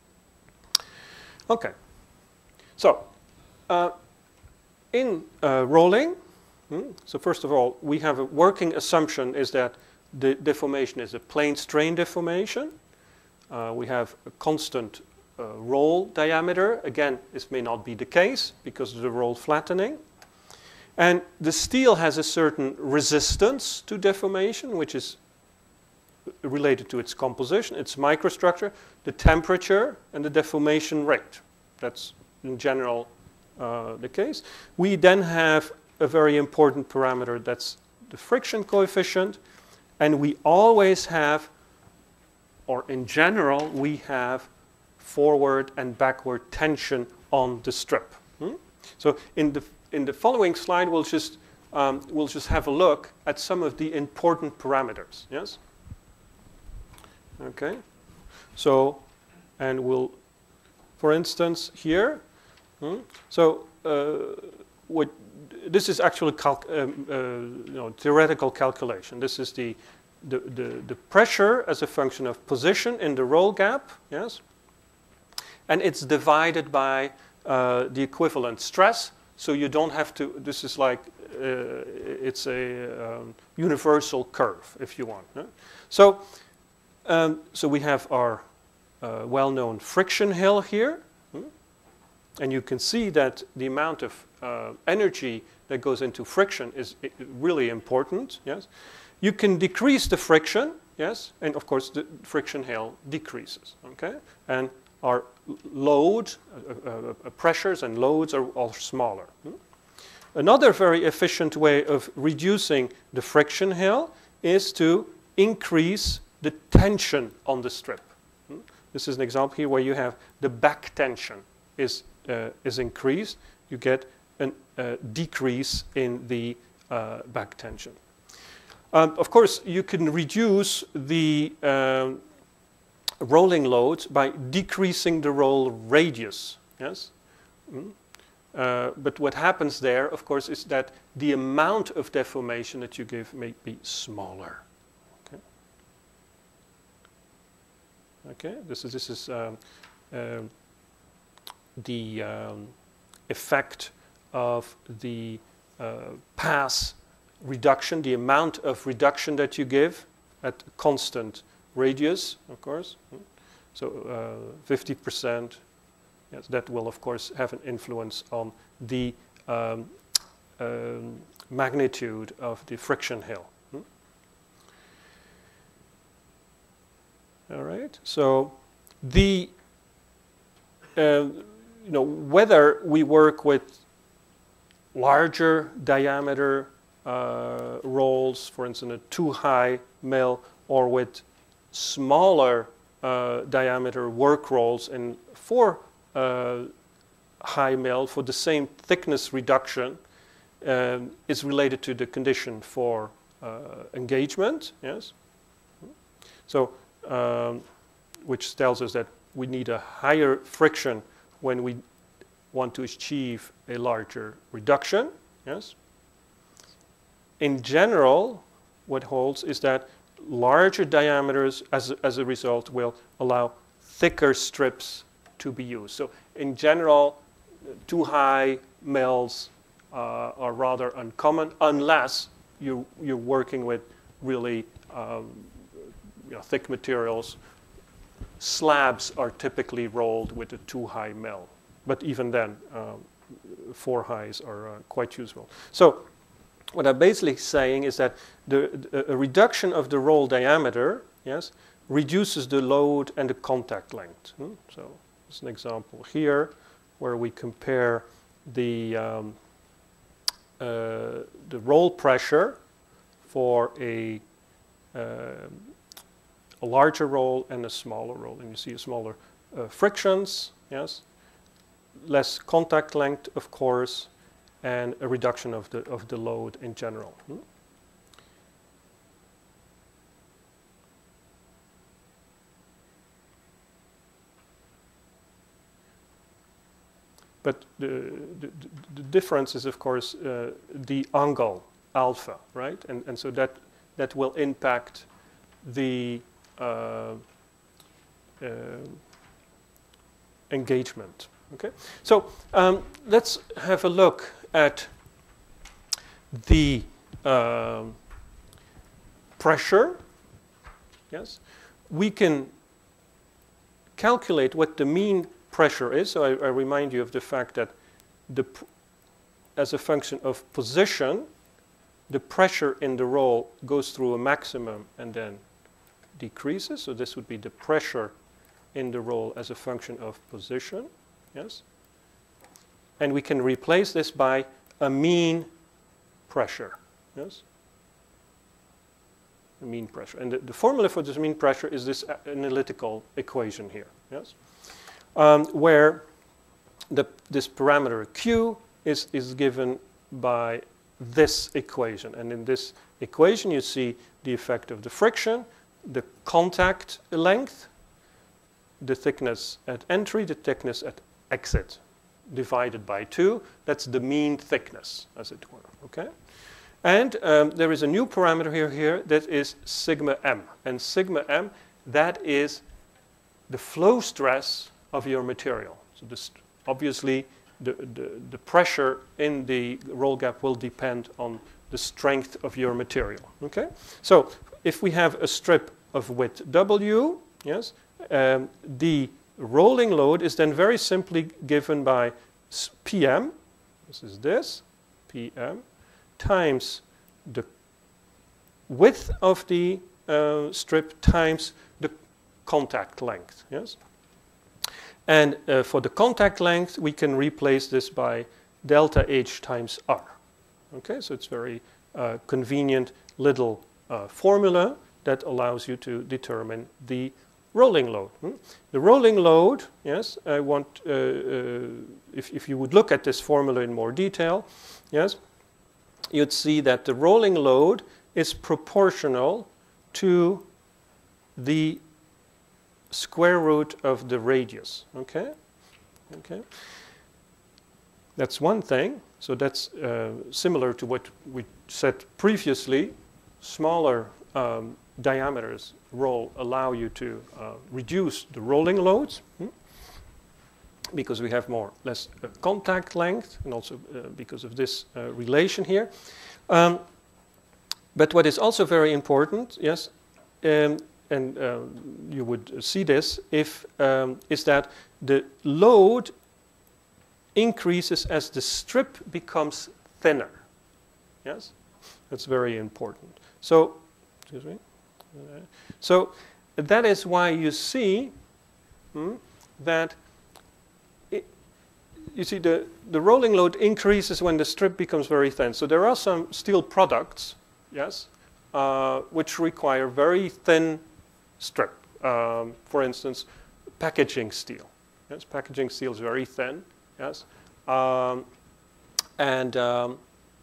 Speaker 1: Okay. So, uh, in uh, rolling, hmm, so first of all, we have a working assumption is that the deformation is a plane strain deformation. Uh, we have a constant uh, roll diameter. Again, this may not be the case because of the roll flattening. And the steel has a certain resistance to deformation, which is related to its composition, its microstructure, the temperature, and the deformation rate. That's in general uh, the case. We then have a very important parameter, that's the friction coefficient, and we always have, or in general, we have forward and backward tension on the strip. Hmm? So in the in the following slide, we'll just um, we'll just have a look at some of the important parameters. Yes. Okay. So, and we'll, for instance, here. Hmm? So, uh, what this is actually calc um, uh, you know, theoretical calculation. This is the The, the, the pressure as a function of position in the roll gap, yes, and it's divided by uh, the equivalent stress, so you don't have to, this is like, uh, it's a um, universal curve, if you want. Yeah? So, um, so we have our uh, well-known friction hill here, hmm? And you can see that the amount of uh, energy that goes into friction is really important, yes. You can decrease the friction, yes, and of course the friction hill decreases, okay? And our load, uh, uh, pressures and loads are all smaller. Hmm? Another very efficient way of reducing the friction hill is to increase the tension on the strip. Hmm? This is an example here where you have the back tension is, uh, is increased. You get a uh, decrease in the uh, back tension. Um, of course, you can reduce the um, rolling load by decreasing the roll radius. Yes, mm. uh, but what happens there, of course, is that the amount of deformation that you give may be smaller. Okay. Okay. This is this is um, uh, the um, effect of the uh, pass reduction, the amount of reduction that you give at constant radius, of course. So uh, fifty percent, yes, that will, of course, have an influence on the um, um, magnitude of the friction hill. Hmm? All right, so the, uh, you know, whether we work with larger diameter Uh, rolls, for instance, a two-high mill, or with smaller uh, diameter work rolls in four-high uh, mill for the same thickness reduction, um, is related to the condition for uh, engagement. Yes. So, um, which tells us that we need a higher friction when we want to achieve a larger reduction. Yes. In general, what holds is that larger diameters, as, as a result, will allow thicker strips to be used. So in general, too high mills uh, are rather uncommon unless you, you're working with really um, you know, thick materials. Slabs are typically rolled with a too high mill. But even then, um, four highs are uh, quite useful. So what I'm basically saying is that the, the a reduction of the roll diameter, yes, reduces the load and the contact length. Hmm? So there's an example here where we compare the um, uh, the roll pressure for a uh, a larger roll and a smaller roll, and you see a smaller uh, frictions, yes, less contact length, of course, and a reduction of the of the load in general. Hmm? But the, the, the difference is, of course, uh, the angle alpha, right? And, and so that, that will impact the uh, uh, engagement, okay? So um, let's have a look at the uh, pressure, yes? We can calculate what the mean pressure is. So I, I remind you of the fact that the, as a function of position, the pressure in the roll goes through a maximum and then decreases. So this would be the pressure in the roll as a function of position, yes? And we can replace this by a mean pressure, yes? A mean pressure. And the, the formula for this mean pressure is this analytical equation here, yes? Um, where the, this parameter Q is, is given by this equation. And in this equation, you see the effect of the friction, the contact length, the thickness at entry, the thickness at exit, divided by two. That's the mean thickness, as it were, okay? And um, there is a new parameter here, here that is sigma m. And sigma m, that is the flow stress of your material. So this, obviously, the, the, the pressure in the roll gap will depend on the strength of your material, okay? So if we have a strip of width W, yes, um, the rolling load is then very simply given by P M, this is this, P M, times the width of the uh, strip times the contact length, yes? And uh, for the contact length, we can replace this by delta H times R. Okay, so it's very uh, convenient little uh, formula that allows you to determine the rolling load. Hmm? The rolling load, yes, I want, uh, uh, if, if you would look at this formula in more detail, yes, you'd see that the rolling load is proportional to the square root of the radius, okay? Okay. That's one thing. So that's uh, similar to what we said previously. Smaller um, diameters roll allow you to uh, reduce the rolling loads hmm? because we have more less uh, contact length, and also uh, because of this uh, relation here. Um, but what is also very important, yes, um, and uh, you would see this if um, is that the load increases as the strip becomes thinner. Yes, that's very important. So, excuse me. So that is why you see hmm, that it, you see the the rolling load increases when the strip becomes very thin. So there are some steel products, yes, uh, which require very thin strip. Um, for instance, packaging steel. Yes, packaging steel is very thin. Yes, um, and um,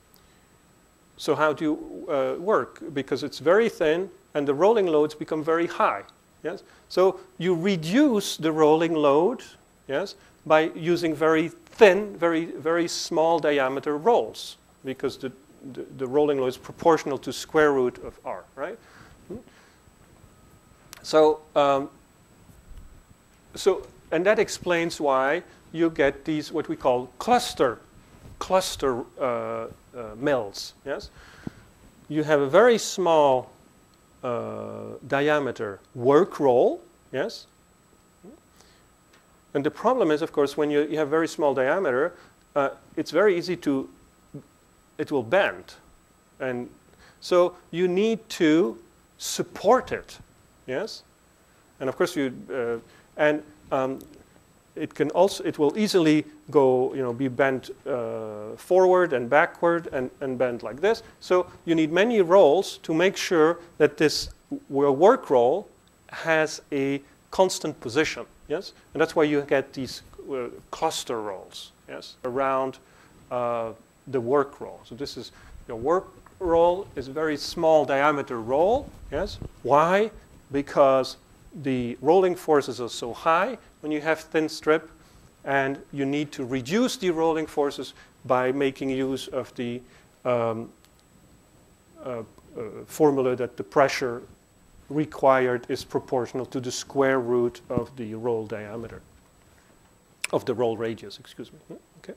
Speaker 1: so how do you uh, work? Because it's very thin, and the rolling loads become very high. Yes, so you reduce the rolling load. Yes, by using very thin, very very small diameter rolls, because the the, the rolling load is proportional to square root of R. Right. Hmm? So, um, so, and that explains why you get these what we call cluster, cluster uh, uh, mills. Yes, you have a very small uh, diameter work roll. Yes, and the problem is, of course, when you, you have very small diameter, uh, it's very easy to, it will bend, and so you need to support it. Yes, and of course you uh, and um, it can also it will easily go you know be bent uh, forward and backward and and bend like this. So you need many rolls to make sure that this work roll has a constant position. Yes, and that's why you get these uh, cluster rolls. Yes, around uh, the work roll. So this is your work roll is a very small diameter roll. Yes, why? Because the rolling forces are so high when you have thin strip, and you need to reduce the rolling forces by making use of the um, uh, formula that the pressure required is proportional to the square root of the roll diameter, of the roll radius, excuse me. Okay.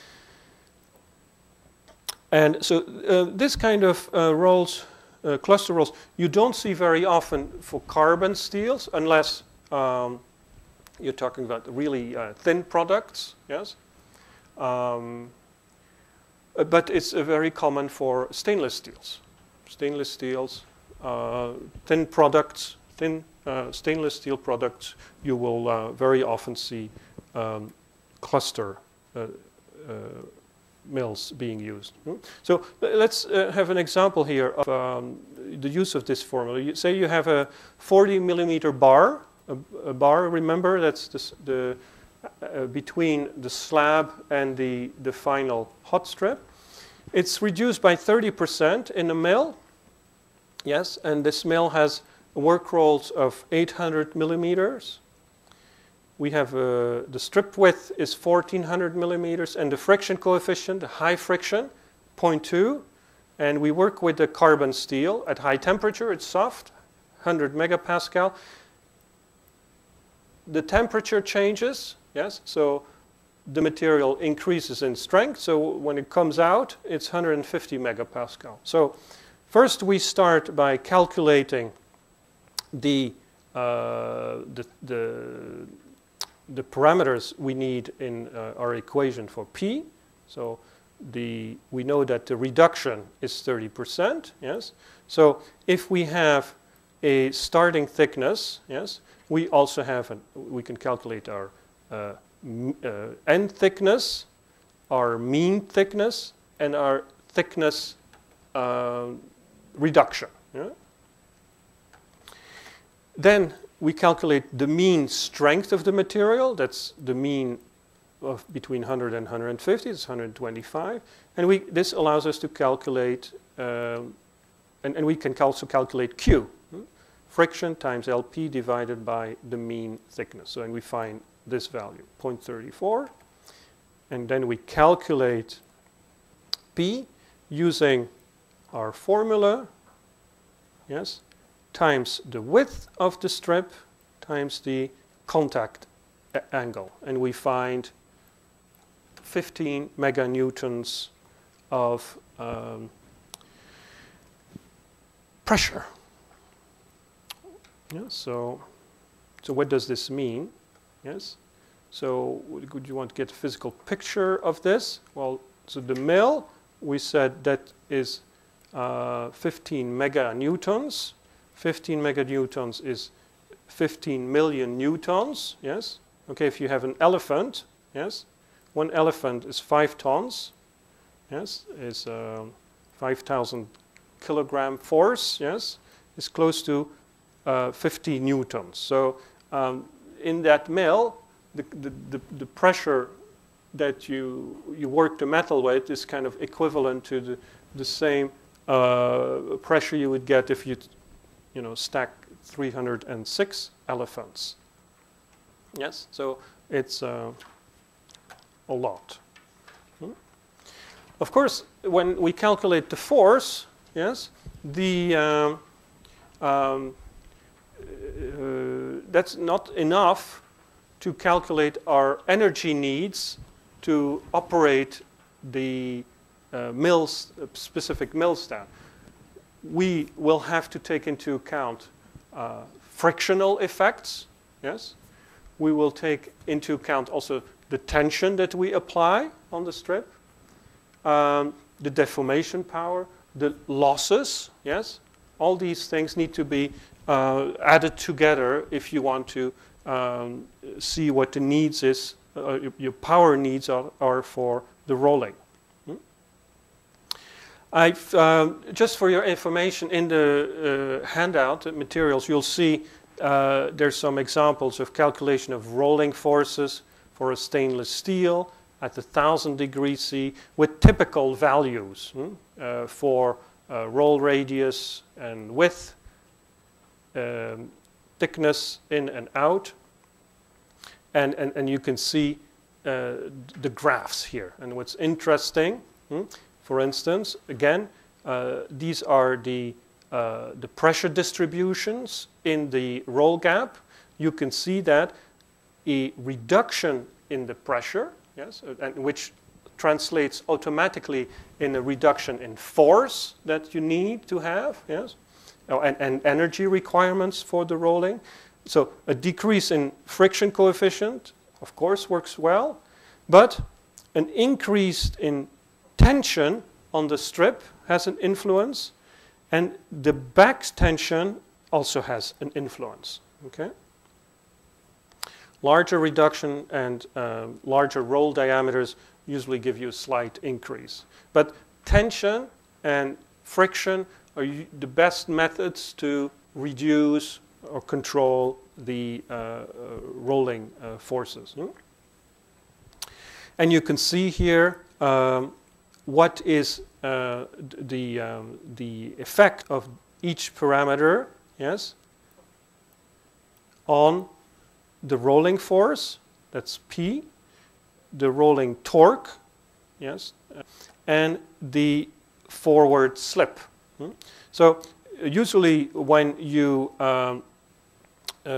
Speaker 1: And so uh, this kind of uh, rolls, uh, cluster rolls, you don't see very often for carbon steels unless um, you're talking about really uh, thin products, yes? Um, but it's uh, very common for stainless steels. Stainless steels, uh, thin products, thin uh, stainless steel products, you will uh, very often see um, cluster uh, uh, mills being used. So let's uh, have an example here of um, the use of this formula. You say you have a forty millimeter bar, a, a bar, remember, that's the, the uh, between the slab and the, the final hot strip. It's reduced by thirty percent in a mill, yes, and this mill has work rolls of eight hundred millimeters. We have uh, the strip width is fourteen hundred millimeters, and the friction coefficient, the high friction, zero point two. And we work with the carbon steel at high temperature. It's soft, one hundred megapascal. The temperature changes, yes. So the material increases in strength. So when it comes out, it's one hundred fifty megapascal. So first we start by calculating the uh, the, the the parameters we need in uh, our equation for P. So the, we know that the reduction is thirty percent, yes. So if we have a starting thickness, yes, we also have, an, we can calculate our uh, uh, end thickness, our mean thickness, and our thickness uh, reduction. Yeah? Then we calculate the mean strength of the material. That's the mean of between one hundred and one hundred fifty. It's one hundred twenty-five. And we, this allows us to calculate, um, and, and we can also calculate Q. Hmm? Friction times L P divided by the mean thickness. So, and we find this value, zero point three four. And then we calculate P using our formula, yes, times the width of the strip times the contact angle. And we find fifteen meganewtons of um, pressure. Yeah, so, so what does this mean? Yes. So would you want to get a physical picture of this? Well, so the mill, we said that is uh, fifteen meganewtons. fifteen meganewtons is fifteen million newtons, yes. Okay, if you have an elephant, yes, one elephant is five tons, yes, is uh, five thousand kilogram force, yes, is close to uh, fifty newtons. So um, in that mill, the, the, the, the pressure that you, you work the metal with is kind of equivalent to the, the same uh, pressure you would get if you you know, stack three hundred six elephants. Yes, so it's uh, a lot. Hmm? Of course, when we calculate the force, yes, the um, um, uh, that's not enough to calculate our energy needs to operate the uh, mills, uh, specific mill stand. We will have to take into account uh, frictional effects, yes. We will take into account also the tension that we apply on the strip, um, the deformation power, the losses, yes. All these things need to be uh, added together if you want to um, see what the needs is, uh, your power needs are, are for the rolling. I've, um, just for your information, in the uh, handout, the materials, you'll see uh, there's some examples of calculation of rolling forces for a stainless steel at one thousand degrees C with typical values hmm, uh, for uh, roll radius and width, um, thickness in and out. And, and, and you can see uh, the graphs here. And what's interesting, hmm, for instance, again, uh, these are the, uh, the pressure distributions in the roll gap. You can see that a reduction in the pressure, yes, and which translates automatically in a reduction in force that you need to have, yes, oh, and, and energy requirements for the rolling. So a decrease in friction coefficient, of course, works well, but an increase in tension on the strip has an influence, and the back tension also has an influence, okay? Larger reduction and uh, larger roll diameters usually give you a slight increase. But tension and friction are the best methods to reduce or control the uh, uh, rolling uh, forces. Hmm? And you can see here um, what is uh, the, um, the effect of each parameter, yes, on the rolling force, that's P, the rolling torque, yes, and the forward slip. Hmm? So usually when you um, uh,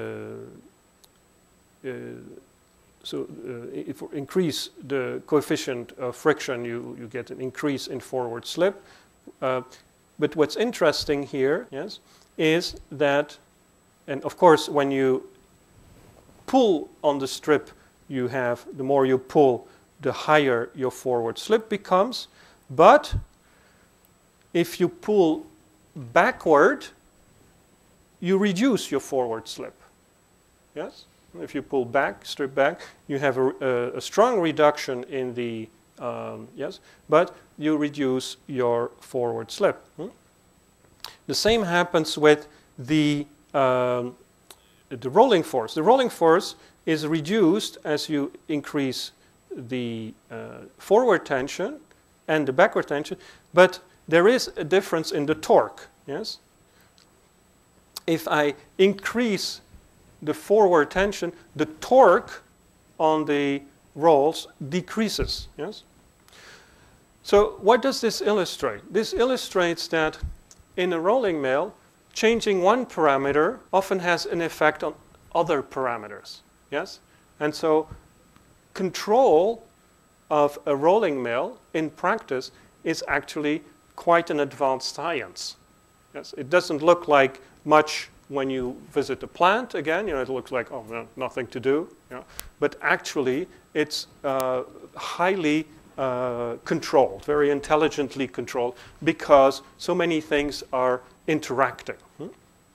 Speaker 1: uh, so uh, if you increase the coefficient of friction, you, you get an increase in forward slip. Uh, but what's interesting here, yes, is that, and of course when you pull on the strip, you have, the more you pull, the higher your forward slip becomes. But if you pull backward, you reduce your forward slip. Yes? If you pull back, strip back, you have a, a, a strong reduction in the, um, yes, but you reduce your forward slip. Hmm? The same happens with the, um, the rolling force. The rolling force is reduced as you increase the uh, forward tension and the backward tension, but there is a difference in the torque. Yes? If I increase the forward tension, the torque on the rolls decreases. Yes? So what does this illustrate? This illustrates that in a rolling mill, changing one parameter often has an effect on other parameters. Yes? And so control of a rolling mill in practice is actually quite an advanced science. Yes? It doesn't look like much when you visit a plant. Again, you know, it looks like, oh, no, nothing to do. You know? But actually, it's uh, highly uh, controlled, very intelligently controlled, because so many things are interacting. Hmm?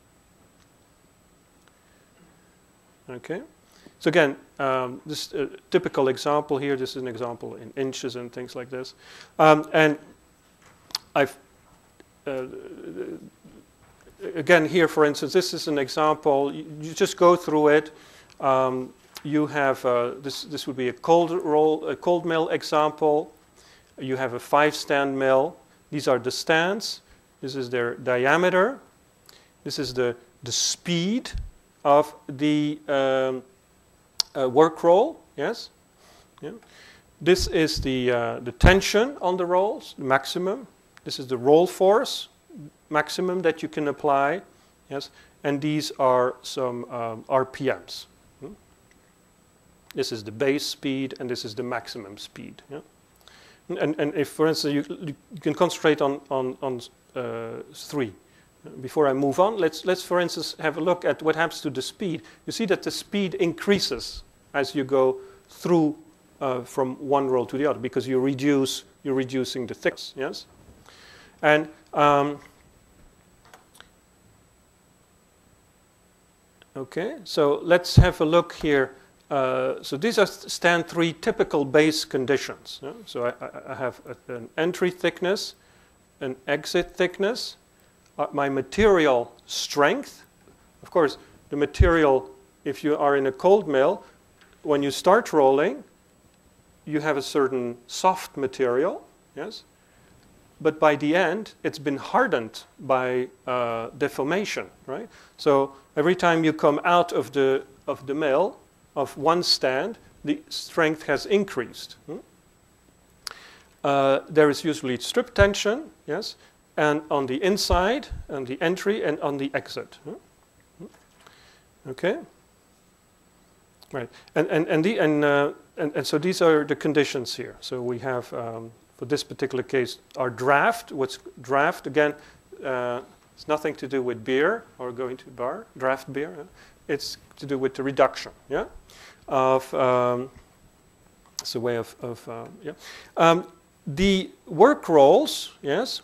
Speaker 1: Okay. So again, um, this uh, typical example here. This is an example in inches and things like this. Um, and I've uh, again here, for instance, this is an example. You, you just go through it. Um, you have uh, this. This would be a cold roll, a cold mill example. You have a five-stand mill. These are the stands. This is their diameter. This is the the speed of the um, uh, work roll. Yes. Yeah. This is the uh, the tension on the rolls, the maximum. This is the roll force maximum that you can apply. Yes. And these are some um, R P Ms. Hmm? This is the base speed, and this is the maximum speed. Yeah. And and if, for instance, you, you can concentrate on on on uh, three. Before I move on, let's let's for instance have a look at what happens to the speed. You see that the speed increases as you go through uh, from one roll to the other, because you reduce you're reducing the thickness. Yes, and um, okay. So let's have a look here. Uh, so these are stand three typical base conditions. Yeah? So I, I have a, an entry thickness, an exit thickness. Uh, my material strength. Of course, the material, if you are in a cold mill, when you start rolling, you have a certain soft material, yes? But by the end, it's been hardened by uh, deformation, right? So every time you come out of the, of the mill, of one stand, the strength has increased. Hmm? uh, there is usually strip tension, yes, and on the inside, on the entry, and on the exit. Okay. Right, and and and the and, uh, and and so these are the conditions here. So we have um, for this particular case our draft. What's draft again? Uh, it's nothing to do with beer or going to bar. Draft beer. Yeah? It's to do with the reduction. Yeah, of um, it's a way of of uh, yeah. Um, the work rolls, yes,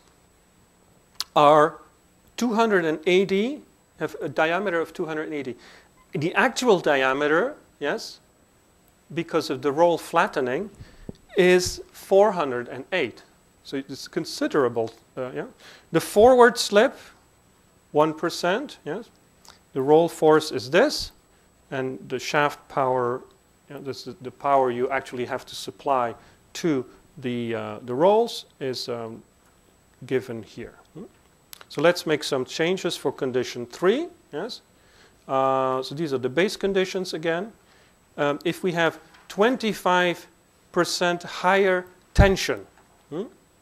Speaker 1: are two hundred eighty. Have a diameter of two hundred eighty. The actual diameter, yes, because of the roll flattening, is four hundred eight. So it's considerable. Uh, yeah. The forward slip, one percent. Yes. The roll force is this, and the shaft power, you know, this is the power you actually have to supply to the uh, the rolls, is um, given here. Hmm? So let's make some changes for condition three. Yes. Uh, so these are the base conditions again. Um, if we have twenty-five percent higher tension, hmm,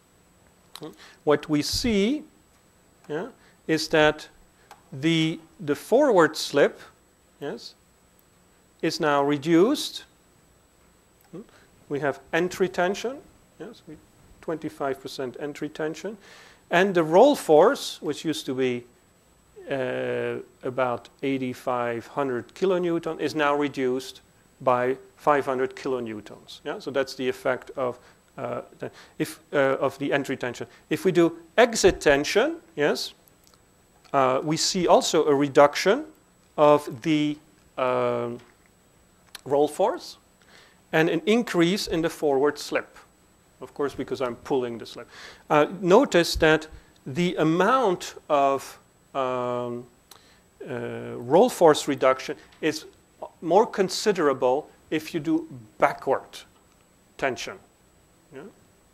Speaker 1: what we see, yeah, is that the the forward slip, yes, is now reduced. Hmm. We have entry tension, yes, twenty-five percent entry tension, and the roll force, which used to be Uh, about eighty-five hundred kilonewton, is now reduced by five hundred kilonewtons. Yeah, so that's the effect of uh, the, if uh, of the entry tension. If we do exit tension, yes, uh, we see also a reduction of the um, roll force and an increase in the forward slip. Of course, because I'm pulling the slip. Uh, notice that the amount of Um, uh, roll force reduction is more considerable if you do backward tension. Yeah?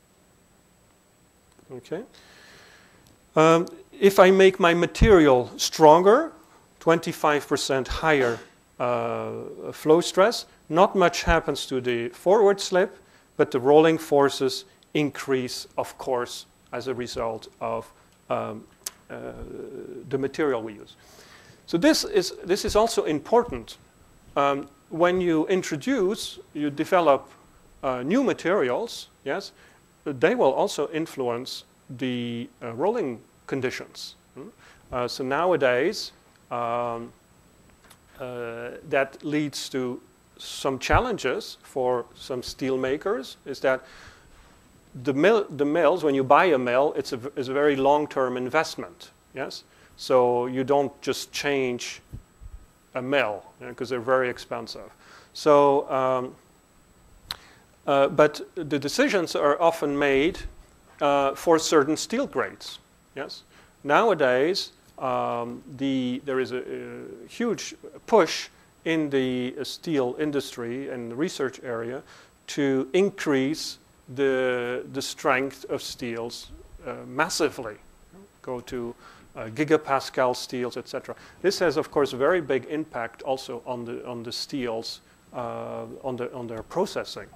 Speaker 1: Okay. Um, if I make my material stronger, twenty-five percent higher uh, flow stress, not much happens to the forward slip, but the rolling forces increase, of course, as a result of um, Uh, the material we use. So this is this is also important. Um, when you introduce, you develop uh, new materials, yes, they will also influence the uh, rolling conditions. Hmm? Uh, so nowadays, um, uh, that leads to some challenges for some steel makers, is that The, mill, the mills, when you buy a mill, it's a, it's a very long-term investment, yes? So you don't just change a mill, because you know, they're very expensive. So, um, uh, but the decisions are often made uh, for certain steel grades, yes? Nowadays, um, the, there is a, a huge push in the steel industry and the research area to increase the the strength of steels uh, massively, go to uh, gigapascal steels, et cetera. This has, of course, a very big impact also on the on the steels, uh, on the on their processing,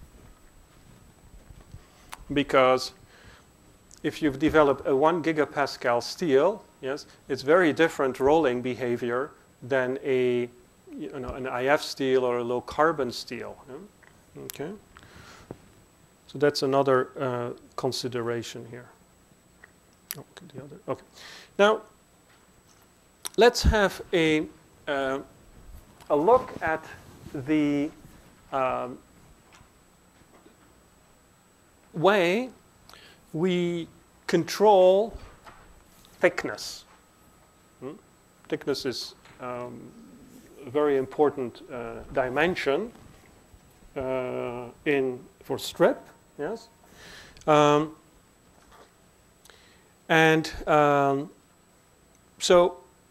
Speaker 1: because if you've developed a one gigapascal steel, yes, it's very different rolling behavior than a you know an I F steel or a low carbon steel. Yeah? Okay. So that's another uh, consideration here. Okay, the other. Okay. Now, let's have a uh, a look at the um, way we control thickness. Hmm? Thickness is um, a very important uh, dimension uh, in for strip. Yes, um, and um, so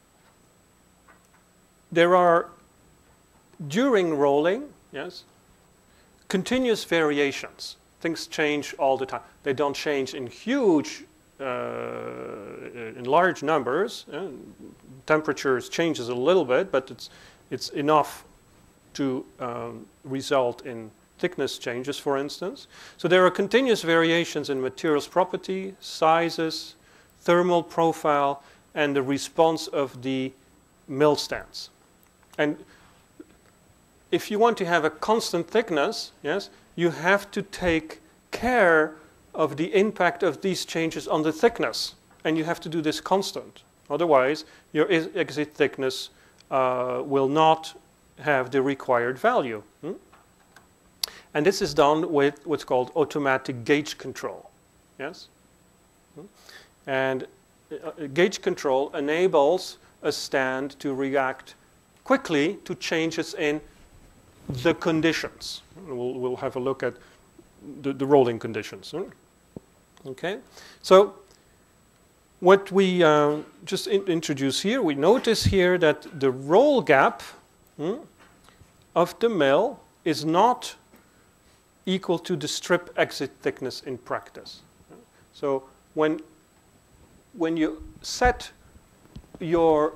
Speaker 1: there are during rolling, yes, continuous variations. Things change all the time. They don't change in huge, uh, in large numbers. Uh, temperatures changes a little bit, but it's it's enough to um, result in thickness changes, for instance. So there are continuous variations in materials property, sizes, thermal profile, and the response of the mill stands. And if you want to have a constant thickness, yes, you have to take care of the impact of these changes on the thickness. And you have to do this constant. Otherwise, your exit thickness uh, will not have the required value. Hmm? And this is done with what's called automatic gauge control. Yes? Hmm? And uh, gauge control enables a stand to react quickly to changes in the conditions. We'll, we'll have a look at the, the rolling conditions. Hmm? Okay? So what we uh, just in introduce here, we notice here that the roll gap hmm, of the mill is not equal to the strip exit thickness in practice. So when, when you set your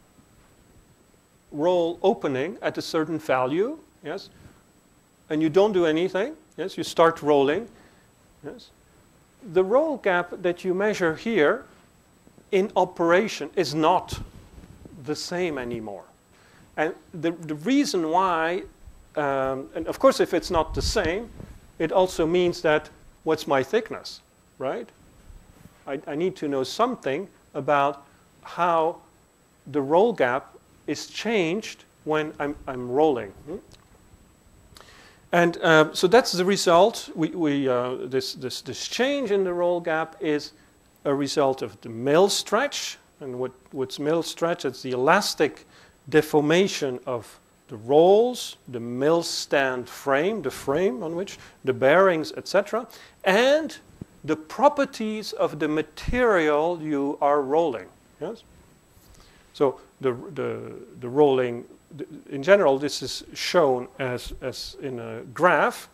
Speaker 1: roll opening at a certain value, yes, and you don't do anything, yes, you start rolling, yes, the roll gap that you measure here in operation is not the same anymore. And the, the reason why, um, and of course if it's not the same, it also means that what's my thickness, right? I, I need to know something about how the roll gap is changed when I'm, I'm rolling. Hmm? And uh, so that's the result. We, we, uh, this, this, this change in the roll gap is a result of the mill stretch. And what, what's mill stretch? It's the elastic deformation of the rolls, the mill stand frame, the frame on which the bearings, et cetera, and the properties of the material you are rolling. Yes. So the the the rolling, in general, this is shown as as in a graph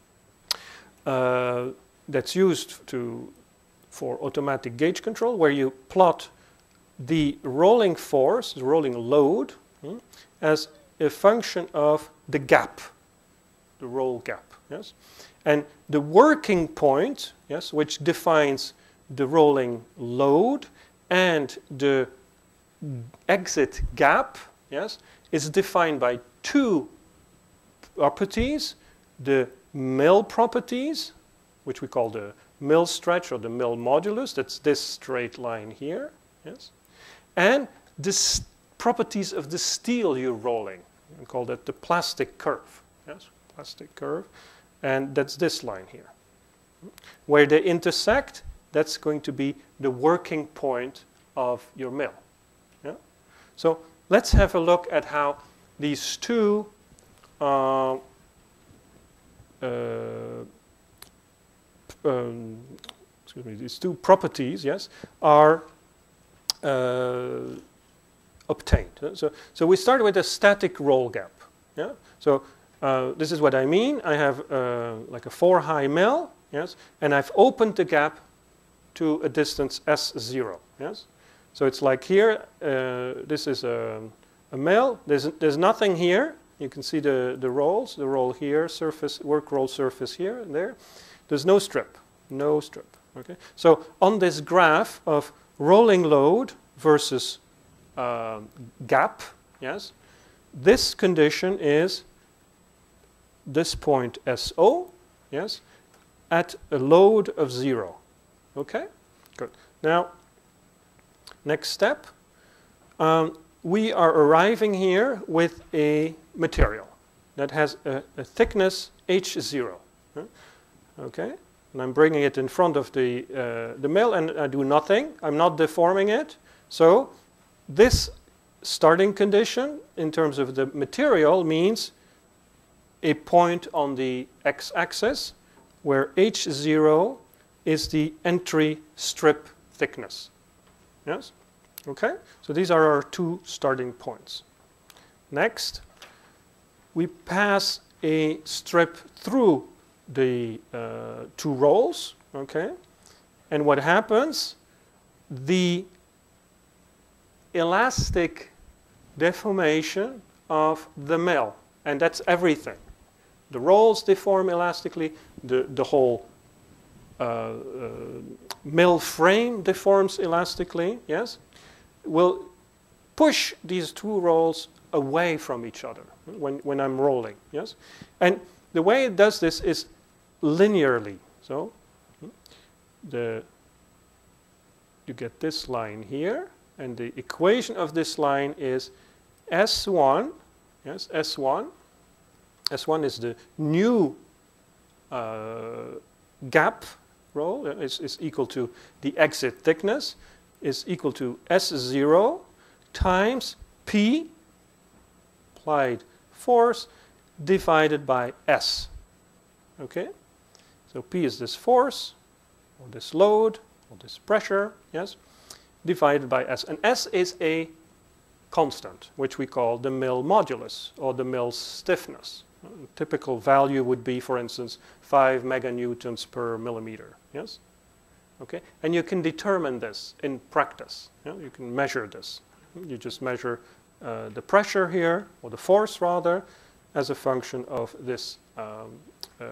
Speaker 1: uh, that's used to for automatic gauge control, where you plot the rolling force, the rolling load, hmm, as a function of the gap, the roll gap. Yes, and the working point, yes, which defines the rolling load and the exit gap, yes, is defined by two properties: the mill properties, which we call the mill stretch or the mill modulus, that's this straight line here, yes, and the properties of the steel you're rolling. We call that the plastic curve, yes, plastic curve, and that's this line here. Where they intersect, that's going to be the working point of your mill. Yeah? So let's have a look at how these two uh, uh, um, excuse me, these two properties, yes, are uh, obtained. So, so we start with a static roll gap. Yeah. So uh, this is what I mean. I have uh, like a four-high mill, yes, and I've opened the gap to a distance S zero. Yes. So it's like here. Uh, this is a, a mill. There's there's nothing here. You can see the the rolls. The roll here, surface work roll surface here and there. There's no strip. No strip. Okay. So on this graph of rolling load versus Uh, gap, yes, this condition is this point S O, yes, at a load of zero. Okay, good. Now, next step, um, we are arriving here with a material that has a, a thickness H zero. Huh? Okay, and I'm bringing it in front of the uh, the mill, and I do nothing. I'm not deforming it, so this starting condition in terms of the material means a point on the x-axis where H zero is the entry strip thickness. Yes? Okay? So these are our two starting points. Next, we pass a strip through the uh, two rolls. Okay? And what happens? The elastic deformation of the mill, and that's everything. the rolls deform elastically, the, the whole uh, uh, mill frame deforms elastically, yes, will push these two rolls away from each other when, when I'm rolling, yes? And the way it does this is linearly. So the, you get this line here, and the equation of this line is S one, yes, S one. S one is the new uh, gap roll, is, is equal to the exit thickness, is equal to S zero times P, applied force, divided by S. Okay? So P is this force, or this load, or this pressure, yes, divided by S. And S is a constant, which we call the mill modulus, or the mill stiffness. A typical value would be, for instance, five meganewtons per millimeter, yes? Okay? And you can determine this in practice. You know, you can measure this. You just measure uh, the pressure here, or the force rather, as a function of this um, uh,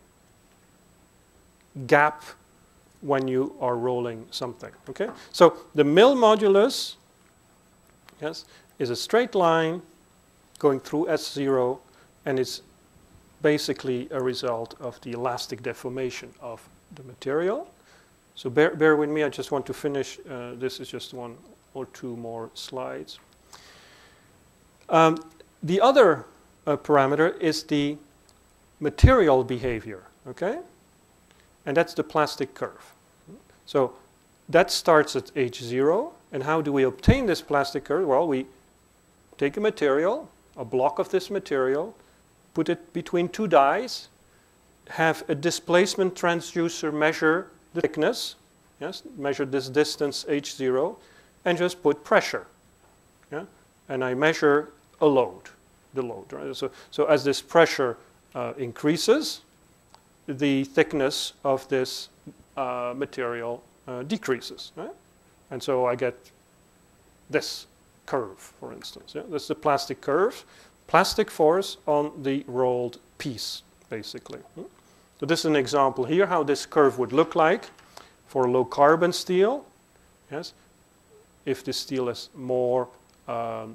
Speaker 1: gap when you are rolling something. Okay? So the mill modulus, yes, is a straight line going through S zero, and it's basically a result of the elastic deformation of the material. So bear, bear with me, I just want to finish. Uh, this is just one or two more slides. Um, the other uh, parameter is the material behavior, okay? And that's the plastic curve. So that starts at H zero, and how do we obtain this plastic curve? Well, we take a material, a block of this material, put it between two dies, have a displacement transducer measure the thickness, yes, measure this distance H zero, and just put pressure. Yeah? And I measure a load, the load. Right? So, so as this pressure uh, increases, the thickness of this uh, material uh, decreases. Right? And so I get this curve, for instance. Yeah? That's the plastic curve. Plastic force on the rolled piece, basically. So this is an example here how this curve would look like for low carbon steel. Yes, if the steel is more um,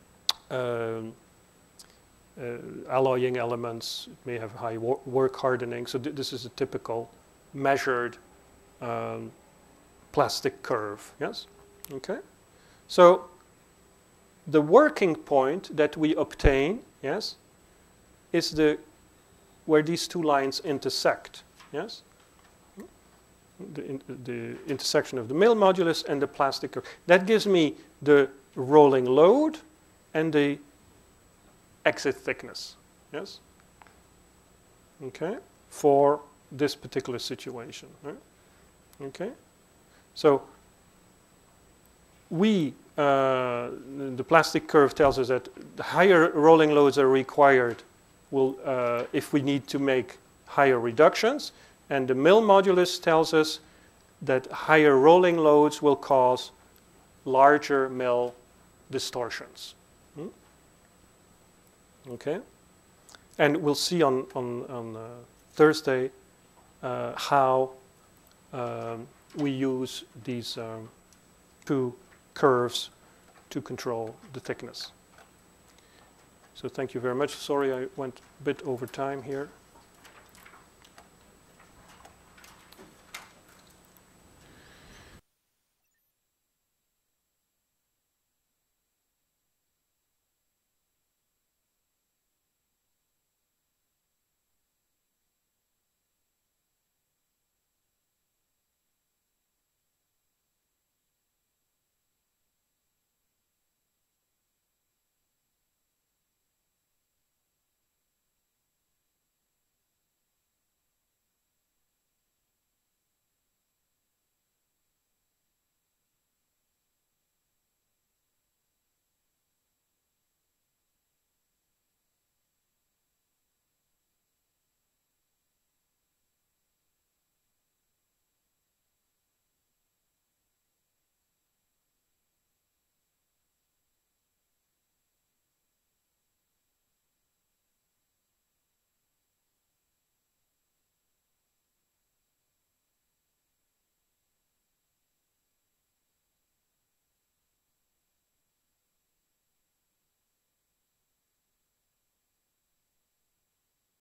Speaker 1: um, uh, alloying elements, it may have high wor work hardening. So th this is a typical measured um, plastic curve. Yes, okay. So the working point that we obtain, yes, is the where these two lines intersect, yes? The, in, the intersection of the mill modulus and the plastic curve. That gives me the rolling load and the exit thickness, yes? Okay, for this particular situation, right? Okay, so we, uh, the plastic curve tells us that the higher rolling loads are required will, uh, if we need to make higher reductions, and the mill modulus tells us that higher rolling loads will cause larger mill distortions. Hmm? Okay, and we'll see on on, on uh, Thursday uh, how um, we use these um, two curves to control the thickness. So thank you very much. Sorry I went a bit over time here.